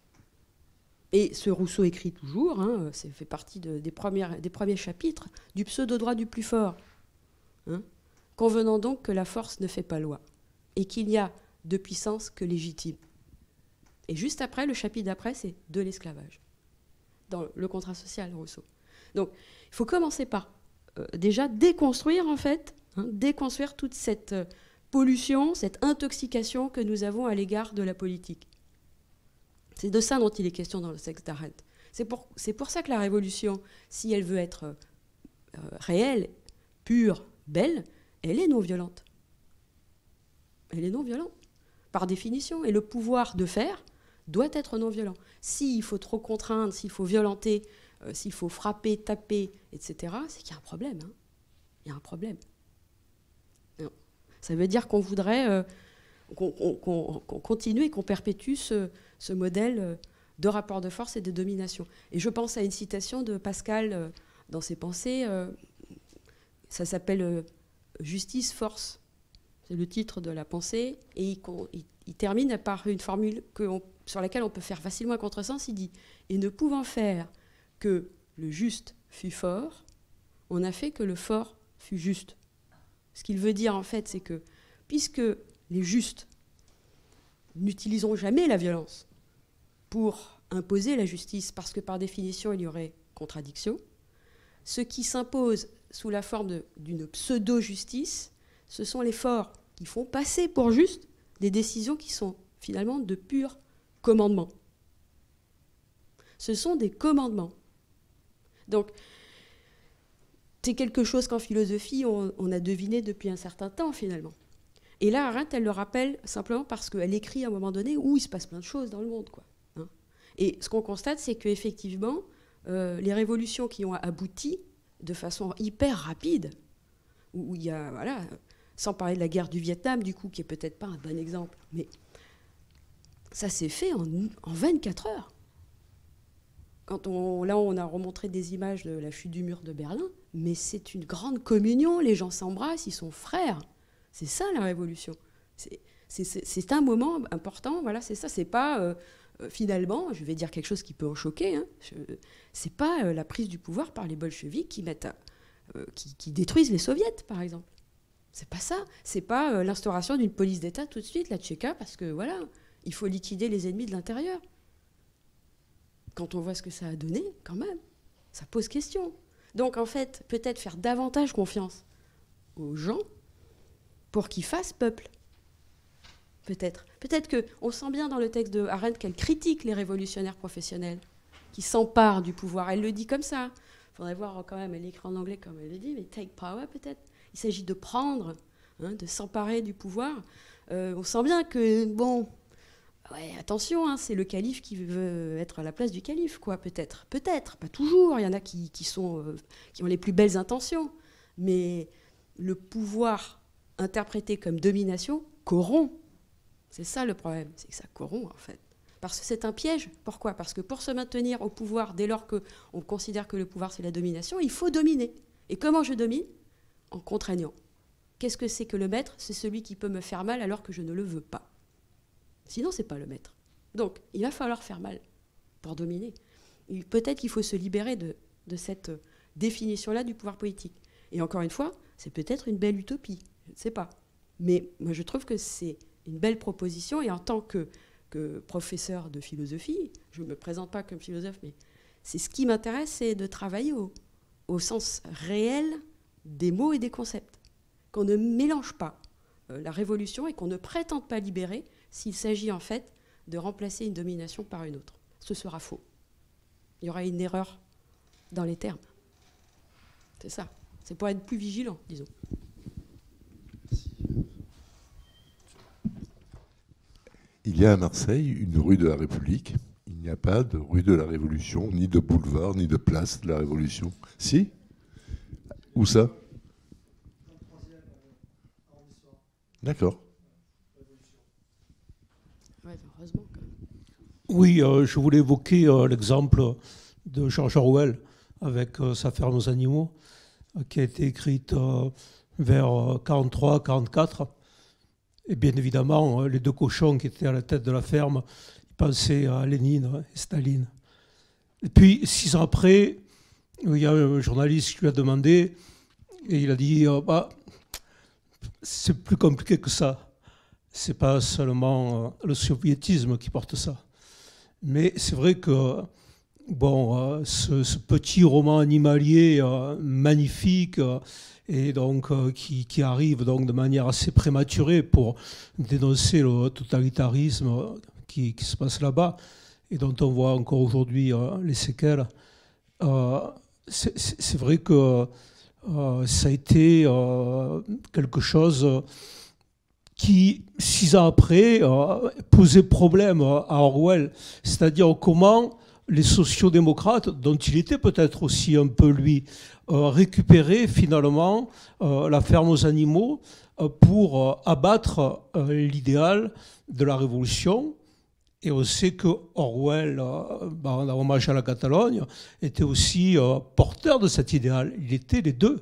Et ce Rousseau écrit toujours, hein, ça fait partie de, des, premières, des premiers chapitres, du pseudo-droit du plus fort. Hein, convenant donc que la force ne fait pas loi et qu'il n'y a de puissance que légitime. Et juste après, le chapitre d'après, c'est de l'esclavage, dans le contrat social, Rousseau. Donc, il faut commencer par euh, déjà déconstruire, en fait, hein, déconstruire toute cette euh, pollution, cette intoxication que nous avons à l'égard de la politique. C'est de ça dont il est question dans le texte d'Arendt. C'est pour, c'est pour ça que la révolution, si elle veut être euh, réelle, pure, belle, elle est non violente. Elle est non violente, par définition. Et le pouvoir de faire doit être non violent. S'il faut trop contraindre, s'il faut violenter, euh, s'il faut frapper, taper, et cetera, c'est qu'il y a un problème. Hein. Il y a un problème. Non. Ça veut dire qu'on voudrait euh, qu'on, qu'on, qu'on continue et qu'on perpétue ce, ce modèle de rapport de force et de domination. Et je pense à une citation de Pascal euh, dans ses pensées. Euh, ça s'appelle euh, « Justice, force ». C'est le titre de la pensée. Et il, il, il termine par une formule que on, sur laquelle on peut faire facilement un contresens. Il dit « Et ne pouvant faire que le juste fut fort, on a fait que le fort fut juste ». Ce qu'il veut dire, en fait, c'est que puisque les justes n'utiliseront jamais la violence pour imposer la justice, parce que par définition, il y aurait contradiction, ce qui s'impose sous la forme d'une pseudo-justice, ce sont les forts qui font passer pour juste des décisions qui sont finalement de purs commandements. Ce sont des commandements. Donc, c'est quelque chose qu'en philosophie, on, on a deviné depuis un certain temps, finalement. Et là, Arendt, elle le rappelle simplement parce qu'elle écrit à un moment donné où il se passe plein de choses dans le monde, quoi. Hein. Et ce qu'on constate, c'est qu'effectivement, euh, les révolutions qui ont abouti de façon hyper rapide, où il y a, voilà, sans parler de la guerre du Vietnam, du coup, qui est peut-être pas un bon exemple, mais ça s'est fait en, en vingt-quatre heures. Quand on, là, on a remontré des images de la chute du mur de Berlin, mais c'est une grande communion, les gens s'embrassent, ils sont frères. C'est ça la révolution. C'est, c'est, c'est, c'est un moment important, voilà, c'est ça. C'est pas, euh, euh, finalement, je vais dire quelque chose qui peut en choquer, hein, je, c'est pas euh, la prise du pouvoir par les bolcheviks qui, mettent à, euh, qui, qui détruisent les soviets, par exemple. C'est pas ça. C'est pas euh, l'instauration d'une police d'État tout de suite, la Tchéka, parce que voilà, il faut liquider les ennemis de l'intérieur. Quand on voit ce que ça a donné, quand même, ça pose question. Donc, en fait, peut-être faire davantage confiance aux gens pour qu'ils fassent peuple. Peut-être. Peut-être qu'on sent bien dans le texte de Arendt qu'elle critique les révolutionnaires professionnels qui s'emparent du pouvoir. Elle le dit comme ça. Il faudrait voir quand même, elle écrit en anglais comme elle le dit, mais take power peut-être. Il s'agit de prendre, hein, de s'emparer du pouvoir. Euh, on sent bien que, bon... Ouais, attention, hein, c'est le calife qui veut être à la place du calife, quoi, peut-être. Peut-être, pas toujours. Il y en a qui, qui, sont, euh, qui ont les plus belles intentions. Mais le pouvoir interprété comme domination corrompt. C'est ça le problème, c'est que ça corrompt en fait. Parce que c'est un piège. Pourquoi? Parce que pour se maintenir au pouvoir, dès lors qu'on considère que le pouvoir c'est la domination, il faut dominer. Et comment je domine? En contraignant. Qu'est-ce que c'est que le maître? C'est celui qui peut me faire mal alors que je ne le veux pas. Sinon, c'est pas le maître. Donc, il va falloir faire mal pour dominer. Peut-être qu'il faut se libérer de, de cette définition-là du pouvoir politique. Et encore une fois, c'est peut-être une belle utopie, je ne sais pas. Mais moi, je trouve que c'est une belle proposition. Et en tant que, que professeur de philosophie, je ne me présente pas comme philosophe, mais c'est ce qui m'intéresse, c'est de travailler au, au sens réel des mots et des concepts. Qu'on ne mélange pas euh, la révolution et qu'on ne prétende pas libérer s'il s'agit en fait de remplacer une domination par une autre. Ce sera faux. Il y aura une erreur dans les termes. C'est ça. C'est pour être plus vigilant, disons. Il y a à Marseille une rue de la République. Il n'y a pas de rue de la Révolution, ni de boulevard, ni de place de la Révolution. Si? Où ça? D'accord. Ouais, heureusement, quand même. Oui, euh, je voulais évoquer euh, l'exemple de George Orwell avec euh, sa ferme aux animaux, euh, qui a été écrite euh, vers euh, quarante-trois quarante-quatre. Et bien évidemment, euh, les deux cochons qui étaient à la tête de la ferme, ils pensaient à Lénine et Staline. Et puis, six ans après, il y a un journaliste qui lui a demandé, et il a dit euh, bah, c'est plus compliqué que ça. C'est pas seulement euh, le soviétisme qui porte ça. Mais c'est vrai que bon, euh, ce, ce petit roman animalier euh, magnifique euh, et donc euh, qui, qui arrive donc de manière assez prématurée pour dénoncer le totalitarisme qui, qui se passe là-bas et dont on voit encore aujourd'hui euh, les séquelles. Euh, c'est, c'est vrai que euh, ça a été euh, quelque chose qui, six ans après, euh, posait problème à Orwell. C'est-à-dire comment les sociodémocrates, dont il était peut-être aussi un peu lui, euh, récupéraient finalement euh, la ferme aux animaux euh, pour euh, abattre euh, l'idéal de la révolution. Et on sait que Orwell, euh, en hommage à la Catalogne, était aussi euh, porteur de cet idéal. Il était les deux.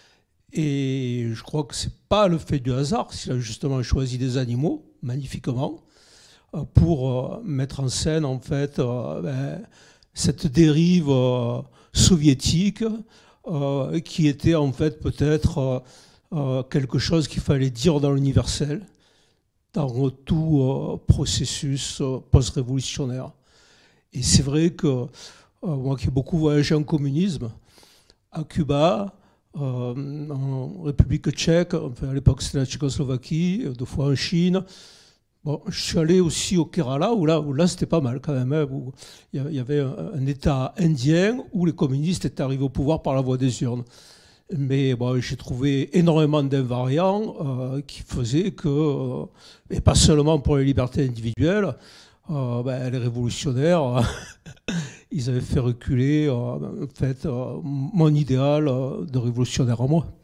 Et je crois que ce n'est pas le fait du hasard s'il a justement choisi des animaux, magnifiquement, pour mettre en scène en fait euh, ben, cette dérive euh, soviétique euh, qui était en fait peut-être euh, quelque chose qu'il fallait dire dans l'universel, dans tout euh, processus euh, post-révolutionnaire. Et c'est vrai que euh, moi qui ai beaucoup voyagé en communisme, à Cuba, Euh, en République tchèque, enfin à l'époque c'était la Tchécoslovaquie, deux fois en Chine. Bon, je suis allé aussi au Kerala, où là, où là c'était pas mal quand même, hein, où il y avait un, un État indien où les communistes étaient arrivés au pouvoir par la voie des urnes. Mais bon, j'ai trouvé énormément d'invariants euh, qui faisaient que, euh, et pas seulement pour les libertés individuelles, euh, ben, les révolutionnaires, ils avaient fait reculer euh, en fait, euh, mon idéal euh, de révolutionnaire en moi.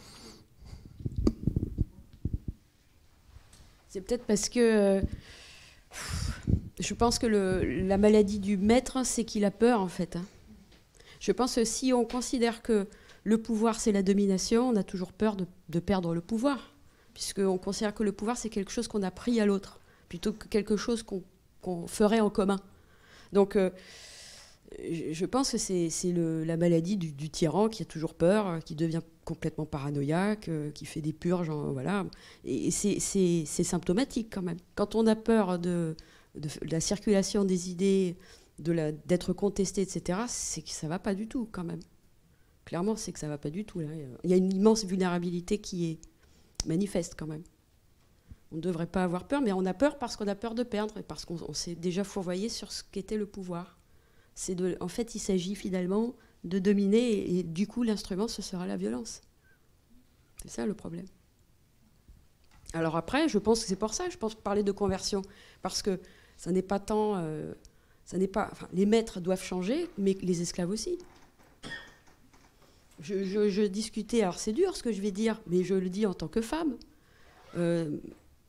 C'est peut-être parce que euh, je pense que le, la maladie du maître, c'est qu'il a peur en fait. Hein. Je pense que si on considère que le pouvoir c'est la domination, on a toujours peur de, de perdre le pouvoir, puisqu'on considère que le pouvoir c'est quelque chose qu'on a pris à l'autre, plutôt que quelque chose qu'on qu'on ferait en commun. Donc euh, je pense que c'est, c'est le, la maladie du, du tyran qui a toujours peur, qui devient complètement paranoïaque, euh, qui fait des purges, en, voilà. Et c'est, c'est, c'est symptomatique quand même. Quand on a peur de, de, de la circulation des idées, de la, d'être contesté, et cetera, c'est que ça ne va pas du tout quand même. Clairement, c'est que ça ne va pas du tout. Là. Il y a une immense vulnérabilité qui est manifeste quand même. On ne devrait pas avoir peur, mais on a peur parce qu'on a peur de perdre et parce qu'on on s'est déjà fourvoyé sur ce qu'était le pouvoir. C'est de, en fait, il s'agit finalement de dominer et, et du coup, l'instrument, ce sera la violence. C'est ça le problème. Alors après, je pense que c'est pour ça, je pense que parler de conversion, parce que ça n'est pas tant... Euh, ça n'est pas, enfin, les maîtres doivent changer, mais les esclaves aussi. je, je, je discutais, alors c'est dur ce que je vais dire, mais je le dis en tant que femme. Euh,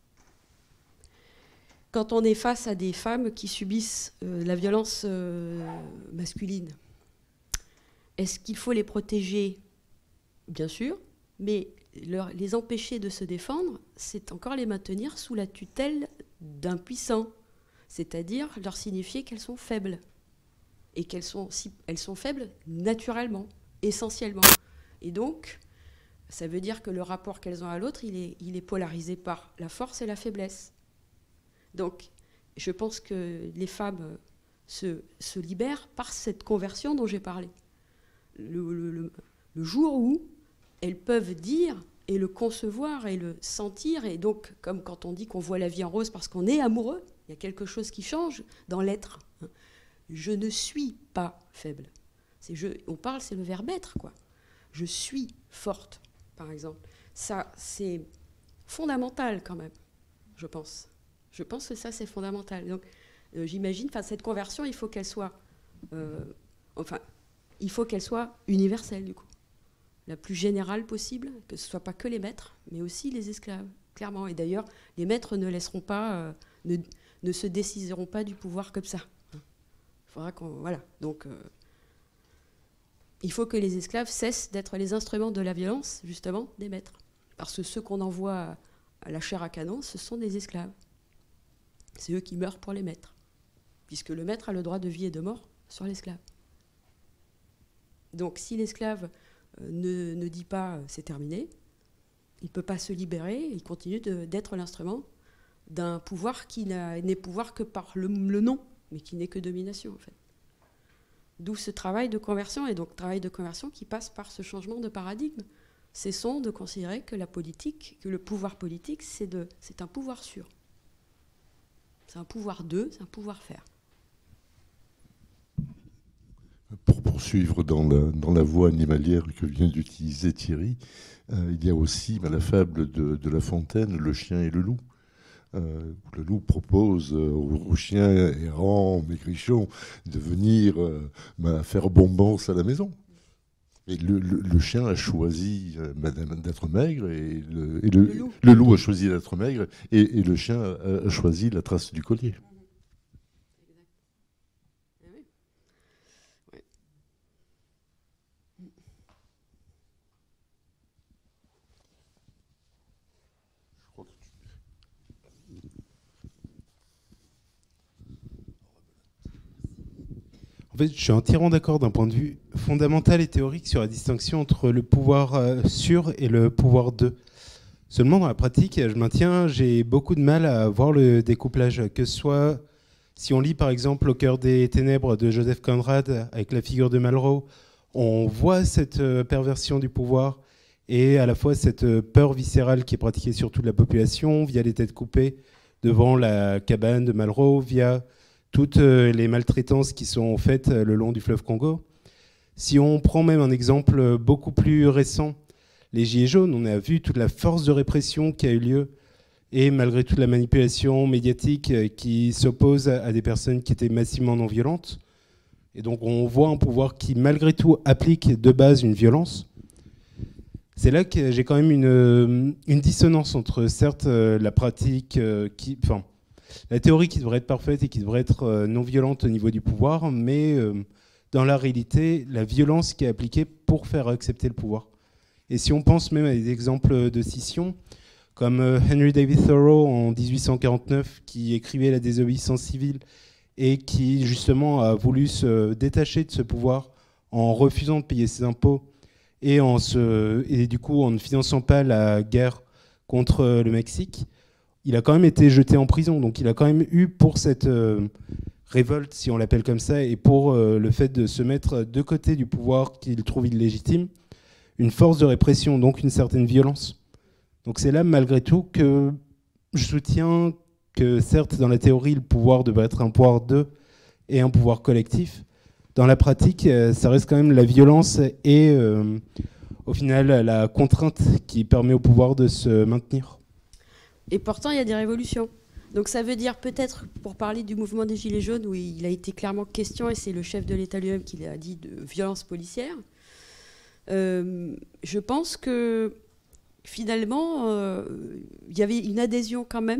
quand on est face à des femmes qui subissent euh, la violence euh, masculine, est-ce qu'il faut les protéger? Bien sûr, mais leur, les empêcher de se défendre, c'est encore les maintenir sous la tutelle d'un puissant, c'est-à-dire leur signifier qu'elles sont faibles. Et qu'elles sont, si, elles sont faibles naturellement, essentiellement. Et donc, ça veut dire que le rapport qu'elles ont à l'autre, il est, il est polarisé par la force et la faiblesse. Donc, je pense que les femmes se, se libèrent par cette conversion dont j'ai parlé. Le, le, le, le jour où elles peuvent dire et le concevoir et le sentir, et donc, comme quand on dit qu'on voit la vie en rose parce qu'on est amoureux, il y a quelque chose qui change dans l'être. Je ne suis pas faible. C'est je, on parle, c'est le verbe être, quoi. Je suis forte, par exemple. Ça, c'est fondamental quand même, je pense. Je pense que ça, c'est fondamental. Donc, euh, j'imagine, enfin, cette conversion, il faut qu'elle soit, euh, enfin, il faut qu'elle soit universelle, du coup, la plus générale possible, que ce ne soit pas que les maîtres, mais aussi les esclaves, clairement. Et d'ailleurs, les maîtres ne laisseront pas, euh, ne, ne se décideront pas du pouvoir comme ça. Il faudra qu'on, voilà. Donc, euh, il faut que les esclaves cessent d'être les instruments de la violence, justement, des maîtres. Parce que ceux qu'on envoie à la chair à canon, ce sont des esclaves. C'est eux qui meurent pour les maîtres, puisque le maître a le droit de vie et de mort sur l'esclave. Donc, si l'esclave euh, ne, ne dit pas euh, c'est terminé, il ne peut pas se libérer, il continue de, d'être l'instrument d'un pouvoir qui n'a, n'est pouvoir que par le, le nom, mais qui n'est que domination, en fait. D'où ce travail de conversion, et donc travail de conversion qui passe par ce changement de paradigme. Cessons de considérer que la politique, que le pouvoir politique, c'est, de, c'est un pouvoir sûr. C'est un pouvoir d'eux, c'est un pouvoir faire. Pour poursuivre dans la, dans la voie animalière que vient d'utiliser Thierry, euh, il y a aussi bah, la fable de, de La Fontaine, le chien et le loup. Euh, le loup propose euh, au chien errant, maigrichon, de venir euh, bah, faire bombance à la maison. Et le, le, le chien a choisi euh, madame, d'être maigre, et, le, et le, le, loup. le loup a choisi d'être maigre, et, et le chien a, a choisi la trace du collier. En fait, je suis entièrement d'accord d'un point de vue fondamental et théorique sur la distinction entre le pouvoir euh, sur et le pouvoir de. Seulement, dans la pratique, je maintiens, j'ai beaucoup de mal à voir le découplage. Que ce soit, si on lit par exemple Au cœur des ténèbres de Joseph Conrad, avec la figure de Malraux, on voit cette euh, perversion du pouvoir et à la fois cette euh, peur viscérale qui est pratiquée sur toute la population via les têtes coupées devant la cabane de Malraux, via toutes les maltraitances qui sont faites le long du fleuve Congo. Si on prend même un exemple beaucoup plus récent, les Gilets jaunes, on a vu toute la force de répression qui a eu lieu, et malgré toute la manipulation médiatique qui s'oppose à des personnes qui étaient massivement non violentes. Et donc on voit un pouvoir qui, malgré tout, applique de base une violence. C'est là que j'ai quand même une, une dissonance entre, certes, la pratique qui... Enfin, la théorie qui devrait être parfaite et qui devrait être euh, non violente au niveau du pouvoir, mais euh, dans la réalité, la violence qui est appliquée pour faire accepter le pouvoir. Et si on pense même à des exemples de scission, comme euh, Henry David Thoreau en dix-huit cent quarante-neuf, qui écrivait La désobéissance civile et qui justement a voulu se détacher de ce pouvoir en refusant de payer ses impôts et, en se, et du coup en ne finançant pas la guerre contre le Mexique, il a quand même été jeté en prison. Donc il a quand même eu, pour cette euh, révolte, si on l'appelle comme ça, et pour euh, le fait de se mettre de côté du pouvoir qu'il trouve illégitime, une force de répression, donc une certaine violence. Donc c'est là, malgré tout, que je soutiens que, certes, dans la théorie, le pouvoir devrait être un pouvoir de et un pouvoir collectif. Dans la pratique, euh, ça reste quand même la violence et, euh, au final, la contrainte qui permet au pouvoir de se maintenir. Et pourtant, il y a des révolutions. Donc ça veut dire peut-être, pour parler du mouvement des Gilets jaunes, où il a été clairement question, et c'est le chef de l'État lui-même qui l'a dit, de violence policière, Euh, je pense que finalement, euh, il y avait une adhésion quand même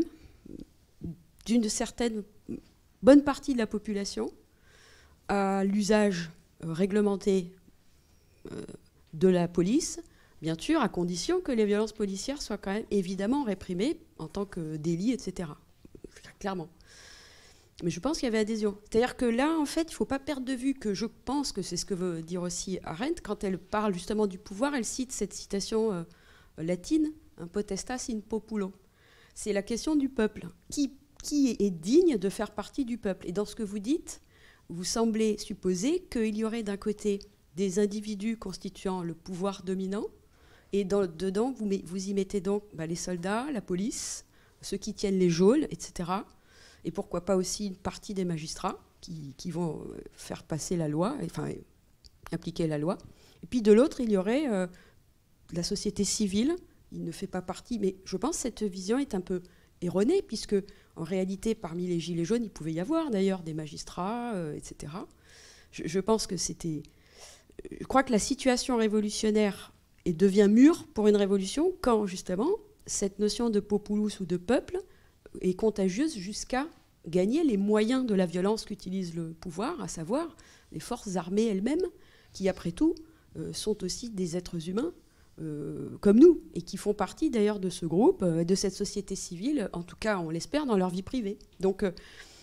d'une certaine bonne partie de la population à l'usage euh, réglementé euh, de la police, bien sûr, à condition que les violences policières soient quand même évidemment réprimées en tant que délit, et cetera. Clairement. Mais je pense qu'il y avait adhésion. C'est-à-dire que là, en fait, il ne faut pas perdre de vue que je pense que c'est ce que veut dire aussi Arendt. Quand elle parle justement du pouvoir, elle cite cette citation euh, latine, un potestas in populo. C'est la question du peuple. Qui, qui est digne de faire partie du peuple? Et dans ce que vous dites, vous semblez supposer qu'il y aurait d'un côté des individus constituant le pouvoir dominant, et dans, dedans, vous, vous y mettez donc bah, les soldats, la police, ceux qui tiennent les geôles, et cetera. Et pourquoi pas aussi une partie des magistrats qui, qui vont faire passer la loi, enfin appliquer la loi. Et puis de l'autre, il y aurait euh, la société civile. Il ne fait pas partie, mais je pense que cette vision est un peu erronée, puisque en réalité, parmi les gilets jaunes, il pouvait y avoir d'ailleurs des magistrats, euh, et cetera. Je, je pense que c'était... Je crois que la situation révolutionnaire et devient mûre pour une révolution quand, justement, cette notion de populus ou de peuple est contagieuse jusqu'à gagner les moyens de la violence qu'utilise le pouvoir, à savoir les forces armées elles-mêmes, qui, après tout, euh, sont aussi des êtres humains euh, comme nous, et qui font partie d'ailleurs de ce groupe, euh, de cette société civile, en tout cas, on l'espère, dans leur vie privée. Donc, euh,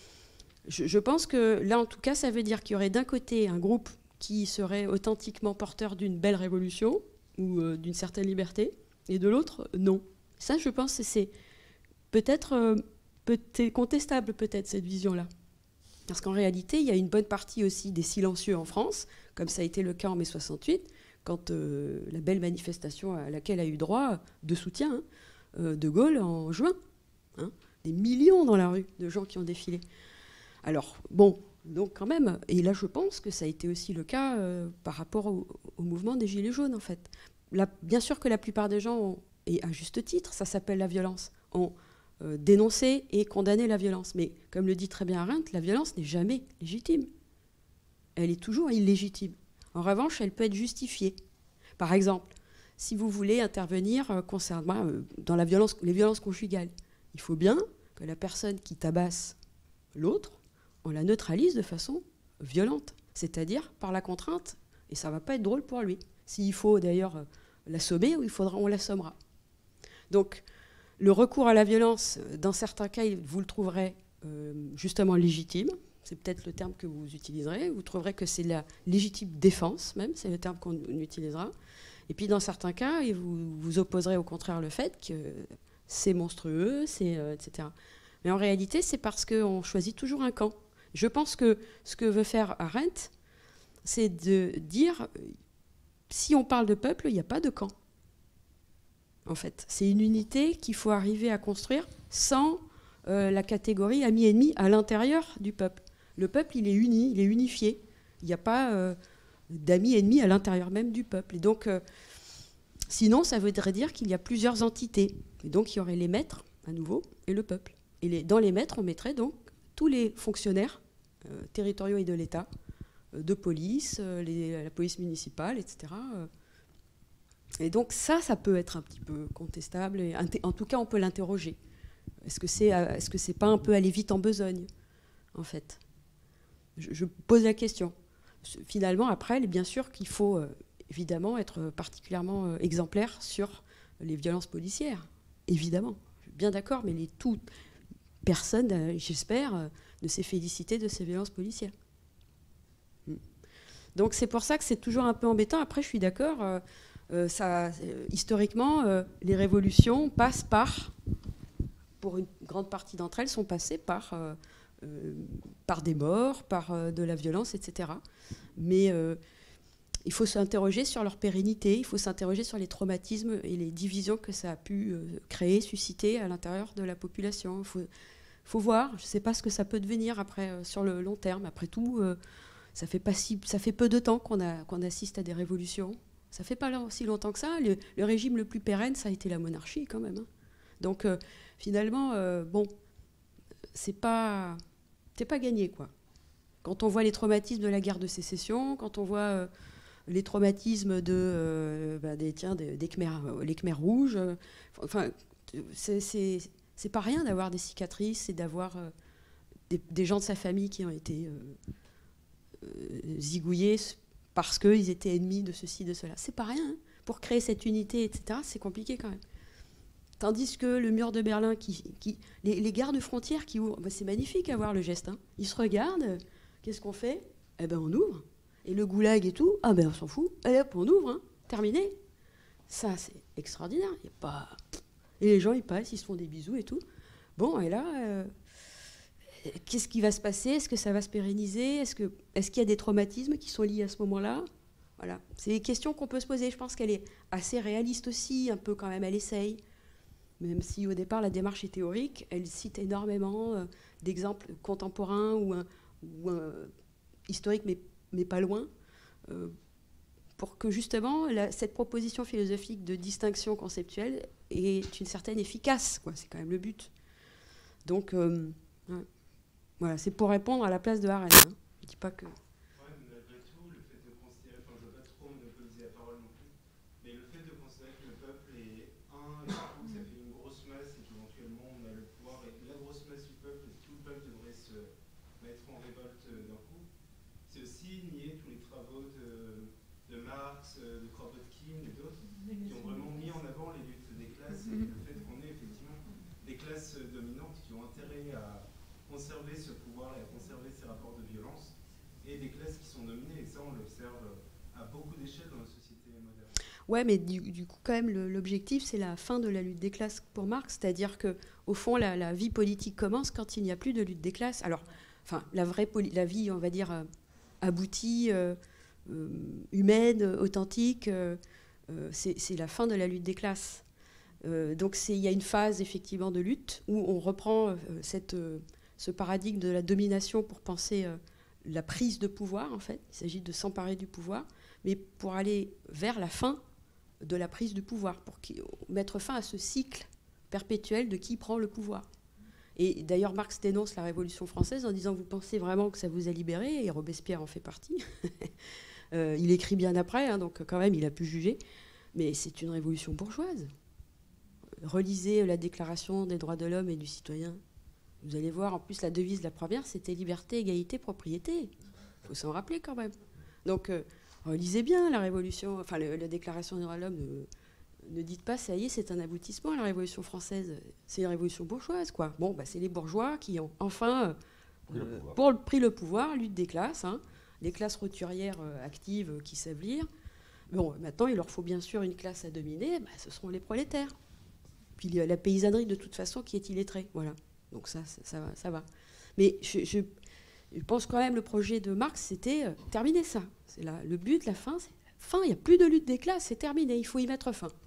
je, je pense que là, en tout cas, ça veut dire qu'il y aurait d'un côté un groupe qui serait authentiquement porteur d'une belle révolution ou euh, d'une certaine liberté, et de l'autre, non. Ça, je pense que c'est peut-être euh, peut contestable, peut-être, cette vision-là. Parce qu'en réalité, il y a une bonne partie aussi des silencieux en France, comme ça a été le cas en mai soixante-huit, quand euh, la belle manifestation à laquelle a eu droit de soutien hein, euh, de Gaulle en juin. Hein, des millions dans la rue de gens qui ont défilé. Alors, bon, donc quand même, et là je pense que ça a été aussi le cas euh, par rapport au, au mouvement des Gilets jaunes, en fait. Là, bien sûr que la plupart des gens, ont, et à juste titre, ça s'appelle la violence, ont euh, dénoncé et condamné la violence. Mais comme le dit très bien Arendt, la violence n'est jamais légitime. Elle est toujours illégitime. En revanche, elle peut être justifiée. Par exemple, si vous voulez intervenir euh, concernant euh, dans la violence, les violences conjugales, il faut bien que la personne qui tabasse l'autre, on la neutralise de façon violente, c'est-à-dire par la contrainte, et ça ne va pas être drôle pour lui. S'il faut d'ailleurs euh, l'assommer, il faudra, on l'assommera. Donc, le recours à la violence, dans certains cas, vous le trouverez euh, justement légitime. C'est peut-être le terme que vous utiliserez. Vous trouverez que c'est la légitime défense, même, c'est le terme qu'on utilisera. Et puis, dans certains cas, vous vous opposerez au contraire le fait que c'est monstrueux, c'est, euh, et cetera. Mais en réalité, c'est parce qu'on choisit toujours un camp. Je pense que ce que veut faire Arendt, c'est de dire, si on parle de peuple, il n'y a pas de camp. En fait, c'est une unité qu'il faut arriver à construire sans euh, la catégorie ami-ennemi à l'intérieur du peuple. Le peuple, il est uni, il est unifié. Il n'y a pas euh, d'amis-ennemis à l'intérieur même du peuple. Et donc, euh, sinon, ça voudrait dire qu'il y a plusieurs entités. Et donc, il y aurait les maîtres, à nouveau, et le peuple. Et les, dans les maîtres, on mettrait donc tous les fonctionnaires euh, territoriaux et de l'État, euh, de police, euh, les, la police municipale, et cetera. Euh. Et donc ça, ça peut être un petit peu contestable. Et en tout cas, on peut l'interroger. Est-ce que c'est, est-ce que c'est pas un peu aller vite en besogne, en fait? je, je pose la question. Finalement, après, bien sûr qu'il faut euh, évidemment être particulièrement euh, exemplaire sur les violences policières. Évidemment. Je suis bien d'accord, mais les tout... Personne, euh, j'espère, euh, ne s'est félicité de ces violences policières. Mm. Donc c'est pour ça que c'est toujours un peu embêtant. Après, je suis d'accord, euh, euh, ça, euh, historiquement, euh, les révolutions passent par, pour une grande partie d'entre elles, sont passées par, euh, euh, par des morts, par euh, de la violence, et cetera. Mais euh, il faut s'interroger sur leur pérennité, il faut s'interroger sur les traumatismes et les divisions que ça a pu euh, créer, susciter à l'intérieur de la population. Il faut, faut voir, je ne sais pas ce que ça peut devenir après, euh, sur le long terme. Après tout, euh, ça, fait pas si, ça fait peu de temps qu'on, a, qu'on assiste à des révolutions. Ça ne fait pas si longtemps que ça. Le, le régime le plus pérenne, ça a été la monarchie quand même. Hein. Donc euh, finalement, euh, bon, c'est pas, c'est pas gagné, quoi. Quand on voit les traumatismes de la guerre de sécession, quand on voit... Euh, les traumatismes de, euh, bah, des, tiens, des, des Khmers, les Khmers rouges. Euh, enfin, c'est pas rien d'avoir des cicatrices et d'avoir euh, des, des gens de sa famille qui ont été euh, euh, zigouillés parce qu'ils étaient ennemis de ceci, de cela. C'est pas rien. Hein. Pour créer cette unité, et cetera, c'est compliqué quand même. Tandis que le mur de Berlin, qui, qui, les, les gardes frontières qui ouvrent, bah, c'est magnifique à voir le geste. Hein. Ils se regardent, qu'est-ce qu'on fait? Eh ben on ouvre. Et le goulag et tout, ah ben on s'en fout. Allez hop, on ouvre, hein. Terminé. Ça, c'est extraordinaire. Y a pas... Et les gens, ils passent, ils se font des bisous et tout. Bon, et là, euh, qu'est-ce qui va se passer? Est-ce que ça va se pérenniser? Est-ce que, est-ce qu'il y a des traumatismes qui sont liés à ce moment-là? Voilà. C'est des questions qu'on peut se poser. Je pense qu'elle est assez réaliste aussi, un peu quand même, elle essaye. Même si au départ, la démarche est théorique, elle cite énormément euh, d'exemples contemporains ou, un, ou un, historiques, mais, mais pas loin, euh, pour que justement, la, cette proposition philosophique de distinction conceptuelle ait une certaine efficace. C'est quand même le but. Donc, euh, ouais. Voilà, c'est pour répondre à la place de Arendt. Hein. Je ne dis pas que... de Kropotkin et d'autres, qui ont vraiment mis en avant les luttes des classes et le fait qu'on ait effectivement des classes dominantes qui ont intérêt à conserver ce pouvoir et à conserver ces rapports de violence, et des classes qui sont dominées, et ça on l'observe à beaucoup d'échelles dans la société moderne. Ouais, mais du, du coup, quand même, l'objectif, c'est la fin de la lutte des classes pour Marx, c'est-à-dire qu'au fond, la, la vie politique commence quand il n'y a plus de lutte des classes. Alors, enfin, la vraie la vie, on va dire, euh, aboutie, euh, euh, humaine, authentique, euh, euh, c'est la fin de la lutte des classes. Euh, donc, il y a une phase, effectivement, de lutte où on reprend euh, cette, euh, ce paradigme de la domination pour penser euh, la prise de pouvoir, en fait. Il s'agit de s'emparer du pouvoir, mais pour aller vers la fin de la prise de pouvoir, pour mettre fin à ce cycle perpétuel de qui prend le pouvoir. Et d'ailleurs, Marx dénonce la Révolution française en disant « Vous pensez vraiment que ça vous a libéré ?» Et Robespierre en fait partie. euh, il écrit bien après, hein, donc quand même, il a pu juger. Mais c'est une révolution bourgeoise. Relisez la Déclaration des droits de l'homme et du citoyen. Vous allez voir, en plus, la devise de la première, c'était « Liberté, égalité, propriété ». Il faut s'en rappeler quand même. Donc... Euh, lisez bien la Révolution, enfin le, la Déclaration des droits de l'homme. Ne, ne dites pas, ça y est, c'est un aboutissement, la Révolution française. C'est une révolution bourgeoise, quoi. Bon, bah, c'est les bourgeois qui ont enfin euh, le pour le, pris le pouvoir, lutte des classes, hein, les classes roturières euh, actives euh, qui savent lire. Bon, maintenant, il leur faut bien sûr une classe à dominer, bah, ce seront les prolétaires. Puis la paysannerie, de toute façon, qui est illettrée. Voilà. Donc ça, ça, ça, va, ça va. Mais je... je Je pense quand même le projet de Marx, c'était euh, terminer ça. C'est le but, la fin, c'est fin. Il n'y a plus de lutte des classes, c'est terminé. Il faut y mettre fin.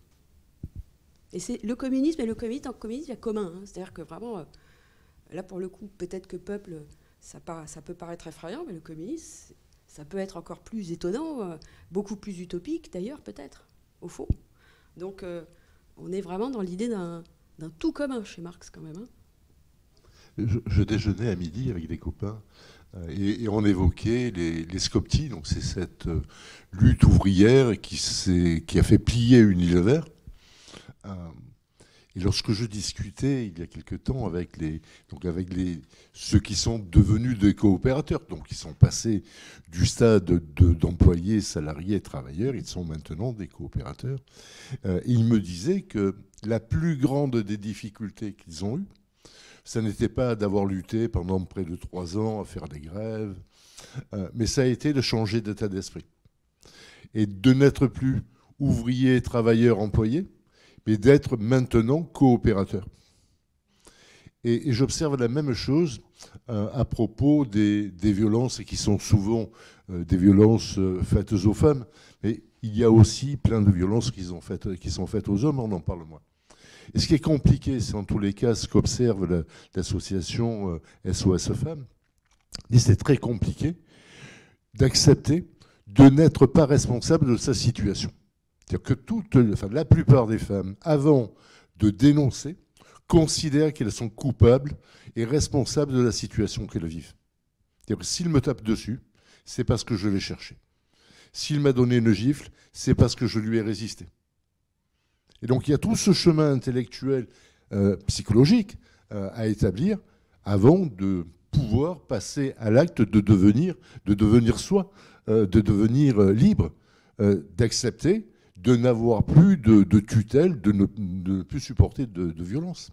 Et c'est le communisme et le communisme, en communisme, il y a commun. Hein. C'est-à-dire que vraiment, euh, là pour le coup, peut-être que peuple, ça, par, ça peut paraître effrayant, mais le communisme, ça peut être encore plus étonnant, euh, beaucoup plus utopique d'ailleurs, peut-être, au fond. Donc, euh, on est vraiment dans l'idée d'un tout commun chez Marx, quand même. Hein. Je, je déjeunais à midi avec des copains euh, et, et on évoquait les, les Skopti, donc c'est cette euh, lutte ouvrière qui, qui a fait plier Unilever. Euh, et lorsque je discutais il y a quelque temps avec, les, donc avec les, ceux qui sont devenus des coopérateurs, donc qui sont passés du stade d'employés, de, salariés, travailleurs, ils sont maintenant des coopérateurs, euh, ils me disaient que la plus grande des difficultés qu'ils ont eues, ça n'était pas d'avoir lutté pendant près de trois ans à faire des grèves, euh, mais ça a été de changer d'état d'esprit. Et de n'être plus ouvrier, travailleur, employé, mais d'être maintenant coopérateur. Et, et j'observe la même chose euh, à propos des, des violences, qui sont souvent euh, des violences euh, faites aux femmes, mais il y a aussi plein de violences qui sont faites, qui sont faites aux hommes, on en parle moins. Et ce qui est compliqué, c'est en tous les cas ce qu'observe l'association euh, S O S Femmes, c'est très compliqué d'accepter de n'être pas responsable de sa situation. C'est-à-dire que toute, enfin, la plupart des femmes, avant de dénoncer, considèrent qu'elles sont coupables et responsables de la situation qu'elles vivent. C'est-à-dire que s'ils me tapent dessus, c'est parce que je l'ai cherché. S'il m'a donné une gifle, c'est parce que je lui ai résisté. Et donc il y a tout ce chemin intellectuel, euh, psychologique, euh, à établir avant de pouvoir passer à l'acte de devenir, de devenir soi, euh, de devenir euh, libre, euh, d'accepter de n'avoir plus de, de tutelle, de ne, de ne plus supporter de, de violence.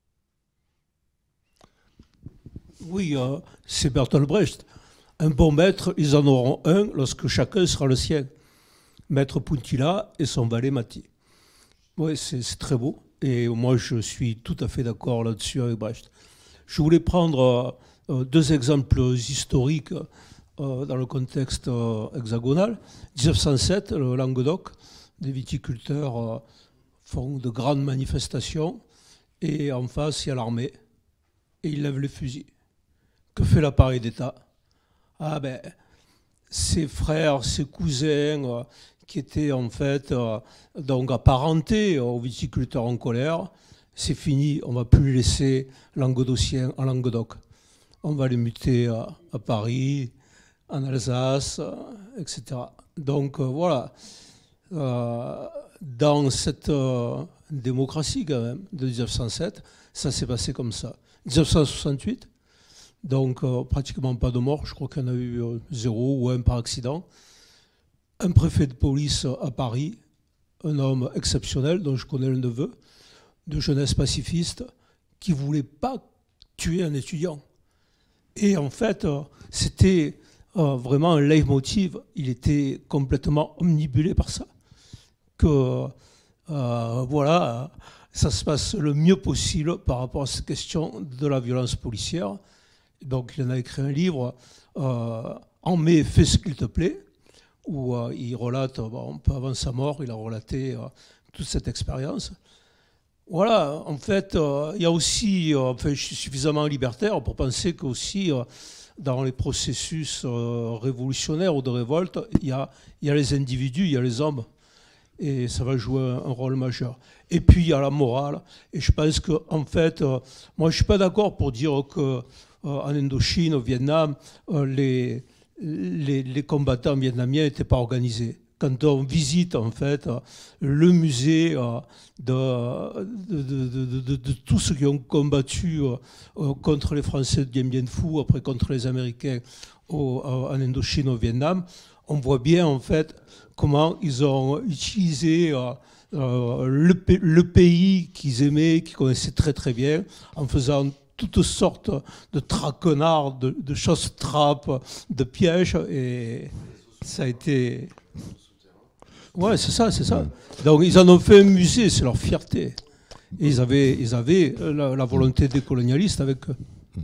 Oui, euh, c'est Bertolt Brecht. Un bon maître, ils en auront un lorsque chacun sera le sien. Maître Puntilla et son valet Mati. Oui, c'est très beau. Et moi, je suis tout à fait d'accord là-dessus avec Brecht. Je voulais prendre euh, deux exemples historiques euh, dans le contexte euh, hexagonal. dix-neuf cent sept, le Languedoc, des viticulteurs euh, font de grandes manifestations. Et en face, il y a l'armée. Et ils lèvent les fusils. Que fait l'appareil d'État? Ah ben, ses frères, ses cousins, euh, qui étaient en fait euh, donc apparentés aux viticulteurs en colère, c'est fini, on ne va plus les laisser languedociens en Languedoc. On va les muter à, à Paris, en Alsace, euh, et cetera. Donc euh, voilà, euh, dans cette euh, démocratie quand même de dix-neuf cent sept, ça s'est passé comme ça. dix-neuf cent soixante-huit, donc euh, pratiquement pas de morts, je crois qu'il y en a eu euh, zéro ou un par accident. Un préfet de police à Paris, un homme exceptionnel dont je connais le neveu, de jeunesse pacifiste, qui ne voulait pas tuer un étudiant. Et en fait, euh, c'était euh, vraiment un leitmotiv, il était complètement omnibulé par ça. Que euh, voilà, ça se passe le mieux possible par rapport à cette question de la violence policière. Donc il en a écrit un livre, euh, En mai, fais ce qu'il te plaît, où euh, il relate, bon, un peu avant sa mort, il a relaté euh, toute cette expérience. Voilà, en fait, euh, il y a aussi, euh, enfin, je suis suffisamment libertaire pour penser qu'aussi, euh, dans les processus euh, révolutionnaires ou de révolte, il y a, il y a les individus, il y a les hommes. Et ça va jouer un, un rôle majeur. Et puis, il y a la morale. Et je pense qu'en en fait, euh, moi, je ne suis pas d'accord pour dire que Euh, en Indochine, au Vietnam, euh, les, les, les combattants vietnamiens n'étaient pas organisés. Quand on visite en fait euh, le musée euh, de, de, de, de, de, de tous ceux qui ont combattu euh, contre les Français de Dien Bien Phu, après contre les Américains au, en Indochine, au Vietnam, on voit bien en fait comment ils ont utilisé euh, euh, le, le pays qu'ils aimaient, qu'ils connaissaient très très bien, en faisant toutes sortes de traquenards, de, de choses trappes, de pièges, et ça a été... Ouais, c'est ça, c'est ça. Donc ils en ont fait un musée, c'est leur fierté. Et ils avaient, ils avaient la, la volonté décolonialiste avec eux.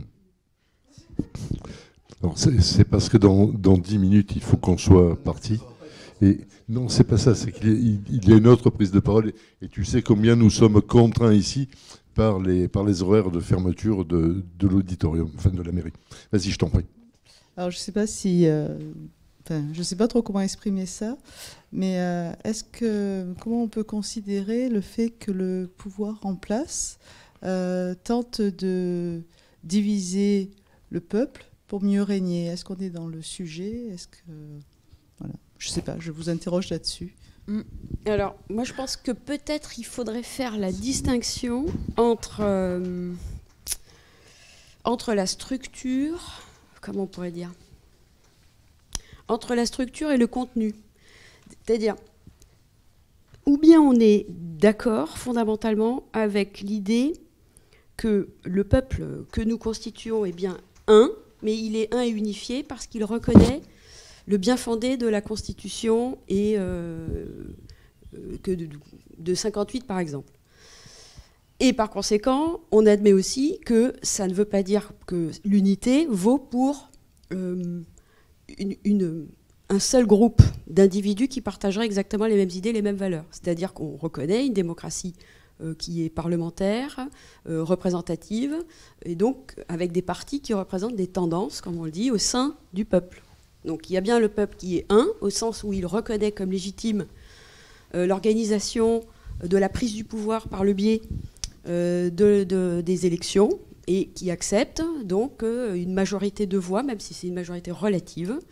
C'est parce que dans, dans dix minutes, il faut qu'on soit parti. Et non, c'est pas ça, c'est qu'il y a une autre prise de parole. Et tu sais combien nous sommes contraints ici par les, par les horaires de fermeture de, de l'auditorium, enfin de la mairie. Vas-y, je t'en prie. Alors, je ne sais pas si... Euh, enfin, je sais pas trop comment exprimer ça, mais euh, est-ce que... Comment on peut considérer le fait que le pouvoir en place euh, tente de diviser le peuple pour mieux régner? Est-ce qu'on est dans le sujet? Est-ce que... Voilà. Je ne sais pas, je vous interroge là-dessus. Alors, moi, je pense que peut-être il faudrait faire la distinction entre, euh, entre la structure, comment on pourrait dire, entre la structure et le contenu. C'est-à-dire, ou bien on est d'accord fondamentalement avec l'idée que le peuple que nous constituons est bien un, mais il est un et unifié parce qu'il reconnaît le bien fondé de la Constitution et euh, que de, de cinquante-huit, par exemple. Et par conséquent, on admet aussi que ça ne veut pas dire que l'unité vaut pour euh, une, une, un seul groupe d'individus qui partageraient exactement les mêmes idées, les mêmes valeurs. C'est-à-dire qu'on reconnaît une démocratie euh, qui est parlementaire, euh, représentative, et donc avec des partis qui représentent des tendances, comme on le dit, au sein du peuple. Donc il y a bien le peuple qui est un, au sens où il reconnaît comme légitime euh, l'organisation de la prise du pouvoir par le biais euh, de, de, des élections, et qui accepte donc euh, une majorité de voix, même si c'est une majorité relative,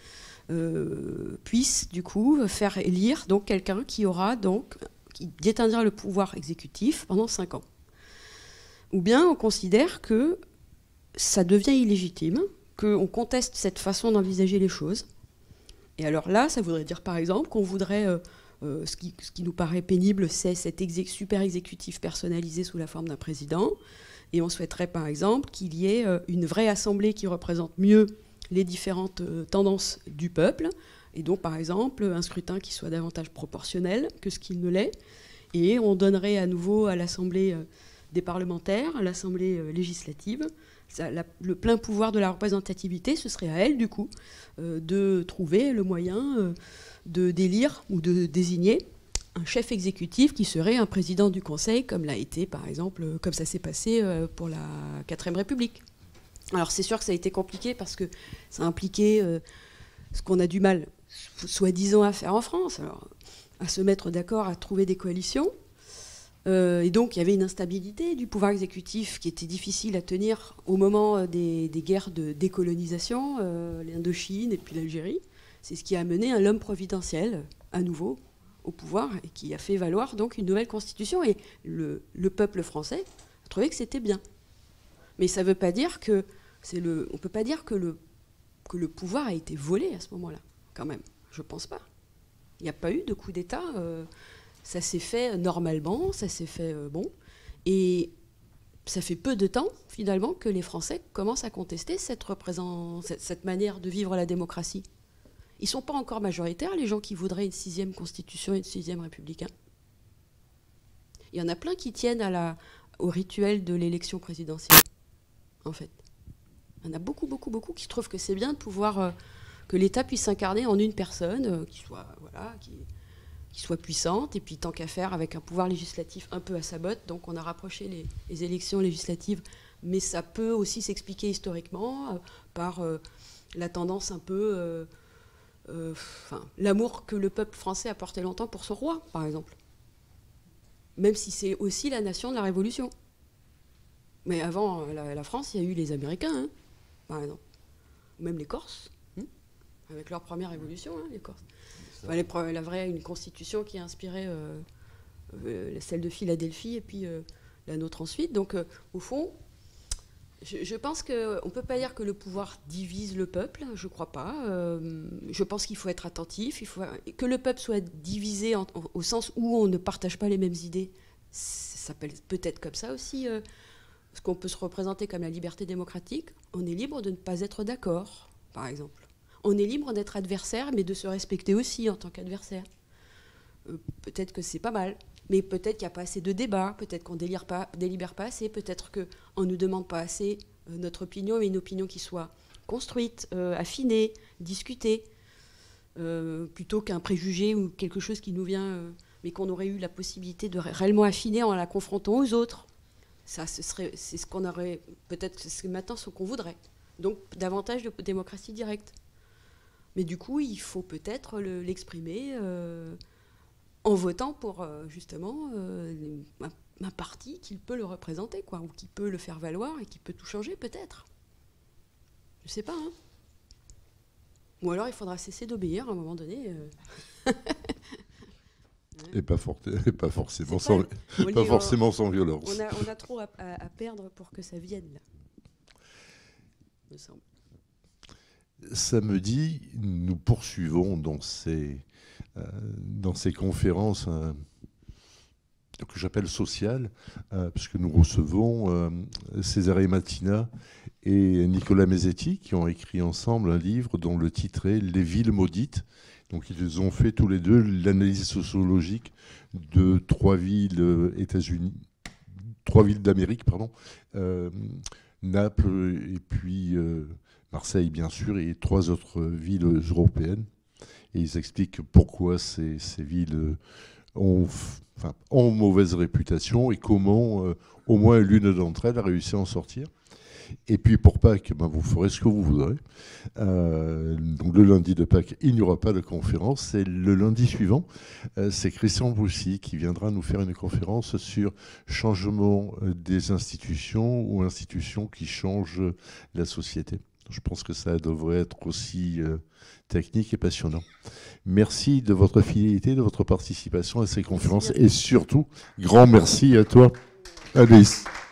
euh, puisse du coup faire élire donc quelqu'un qui aura donc qui détiendra le pouvoir exécutif pendant cinq ans. Ou bien on considère que ça devient illégitime, qu'on conteste cette façon d'envisager les choses. Et alors là, ça voudrait dire par exemple qu'on voudrait, euh, euh, ce, qui, ce qui nous paraît pénible, c'est cet exé- super exécutif personnalisé sous la forme d'un président. Et on souhaiterait par exemple qu'il y ait euh, une vraie assemblée qui représente mieux les différentes euh, tendances du peuple. Et donc par exemple un scrutin qui soit davantage proportionnel que ce qu'il ne l'est. Et on donnerait à nouveau à l'Assemblée euh, des parlementaires, à l'Assemblée euh, législative, ça, la, le plein pouvoir de la représentativité. Ce serait à elle du coup euh, de trouver le moyen euh, de d'élire ou de désigner un chef exécutif qui serait un président du Conseil, comme l'a été, par exemple, comme ça s'est passé pour la quatrième République. Alors c'est sûr que ça a été compliqué parce que ça a impliqué euh, ce qu'on a du mal, soi-disant, à faire en France, alors, à se mettre d'accord, à trouver des coalitions. Euh, et donc il y avait une instabilité du pouvoir exécutif qui était difficile à tenir au moment des, des guerres de décolonisation, euh, l'Indochine et puis l'Algérie. C'est ce qui a amené un homme providentiel, à nouveau, au pouvoir et qui a fait valoir donc une nouvelle constitution. Et le, le peuple français a trouvé que c'était bien. Mais ça ne veut pas dire que c'est le. On ne peut pas dire que le, que le pouvoir a été volé à ce moment-là, quand même. Je ne pense pas. Il n'y a pas eu de coup d'État. Euh, ça s'est fait normalement, ça s'est fait euh, bon. Et ça fait peu de temps, finalement, que les Français commencent à contester cette, représent, cette, cette manière de vivre la démocratie. Ils ne sont pas encore majoritaires, les gens qui voudraient une sixième constitution et une sixième républicain. Il y en a plein qui tiennent à la, au rituel de l'élection présidentielle, en fait. Il y en a beaucoup, beaucoup, beaucoup qui trouvent que c'est bien de pouvoir, euh, que l'État puisse s'incarner en une personne, euh, qui soit, voilà, qui, qui soit puissante, et puis tant qu'à faire avec un pouvoir législatif un peu à sa botte. Donc on a rapproché les, les élections législatives, mais ça peut aussi s'expliquer historiquement euh, par euh, la tendance un peu... Euh, Euh, enfin, l'amour que le peuple français a porté longtemps pour son roi, par exemple. Même si c'est aussi la nation de la Révolution. Mais avant la, la France, il y a eu les Américains, hein, par exemple. Ou même les Corses, hein, avec leur première révolution, hein, les Corses. Enfin, les, la vraie, une constitution qui a inspiré euh, euh, celle de Philadelphie et puis euh, la nôtre ensuite. Donc, euh, au fond... Je, je pense qu'on ne peut pas dire que le pouvoir divise le peuple, je ne crois pas. Euh, je pense qu'il faut être attentif, il faut, que le peuple soit divisé en, en, au sens où on ne partage pas les mêmes idées. Ça s'appelle peut-être comme ça aussi, euh, ce qu'on peut se représenter comme la liberté démocratique. On est libre de ne pas être d'accord, par exemple. On est libre d'être adversaire, mais de se respecter aussi en tant qu'adversaire. Euh, peut-être que c'est pas mal. Mais peut-être qu'il n'y a pas assez de débats, peut-être qu'on ne délibère pas, délibère pas assez, peut-être qu'on ne nous demande pas assez euh, notre opinion, mais une opinion qui soit construite, euh, affinée, discutée, euh, plutôt qu'un préjugé ou quelque chose qui nous vient, euh, mais qu'on aurait eu la possibilité de réellement affiner en la confrontant aux autres. Ça, ce serait, c'est ce qu'on aurait, peut-être que c'est maintenant ce qu'on voudrait. Donc davantage de démocratie directe. Mais du coup, il faut peut-être le, l'exprimer... Euh, en votant pour, euh, justement, euh, un, un parti qui peut le représenter, quoi, ou qui peut le faire valoir et qui peut tout changer, peut-être. Je ne sais pas, hein. Ou alors il faudra cesser d'obéir à un moment donné. Euh. Et pas, for- et pas forcément, sans, pas, pas dit, forcément on, sans violence. On a, on a trop à, à, à perdre pour que ça vienne, là. Me semble. Samedi, nous poursuivons dans ces... Euh, dans ces conférences euh, que j'appelle sociales, euh, puisque nous recevons euh, Cesare Mattina et Nicolas Mezzetti, qui ont écrit ensemble un livre dont le titre est « Les villes maudites ». Donc ils ont fait tous les deux l'analyse sociologique de trois villes euh, États-Unis, trois villes d'Amérique, pardon, euh, Naples et puis euh, Marseille, bien sûr, et trois autres villes européennes. Et ils expliquent pourquoi ces, ces villes ont, enfin, ont mauvaise réputation et comment euh, au moins l'une d'entre elles a réussi à en sortir. Et puis pour Pâques, ben, vous ferez ce que vous voudrez. Euh, donc le lundi de Pâques, il n'y aura pas de conférence. Et le lundi suivant, euh, c'est Christian Broussy qui viendra nous faire une conférence sur changement des institutions ou institutions qui changent la société. Je pense que ça devrait être aussi euh, technique et passionnant. Merci de votre fidélité, de votre participation à ces conférences et surtout, grand merci à toi, Anaïs.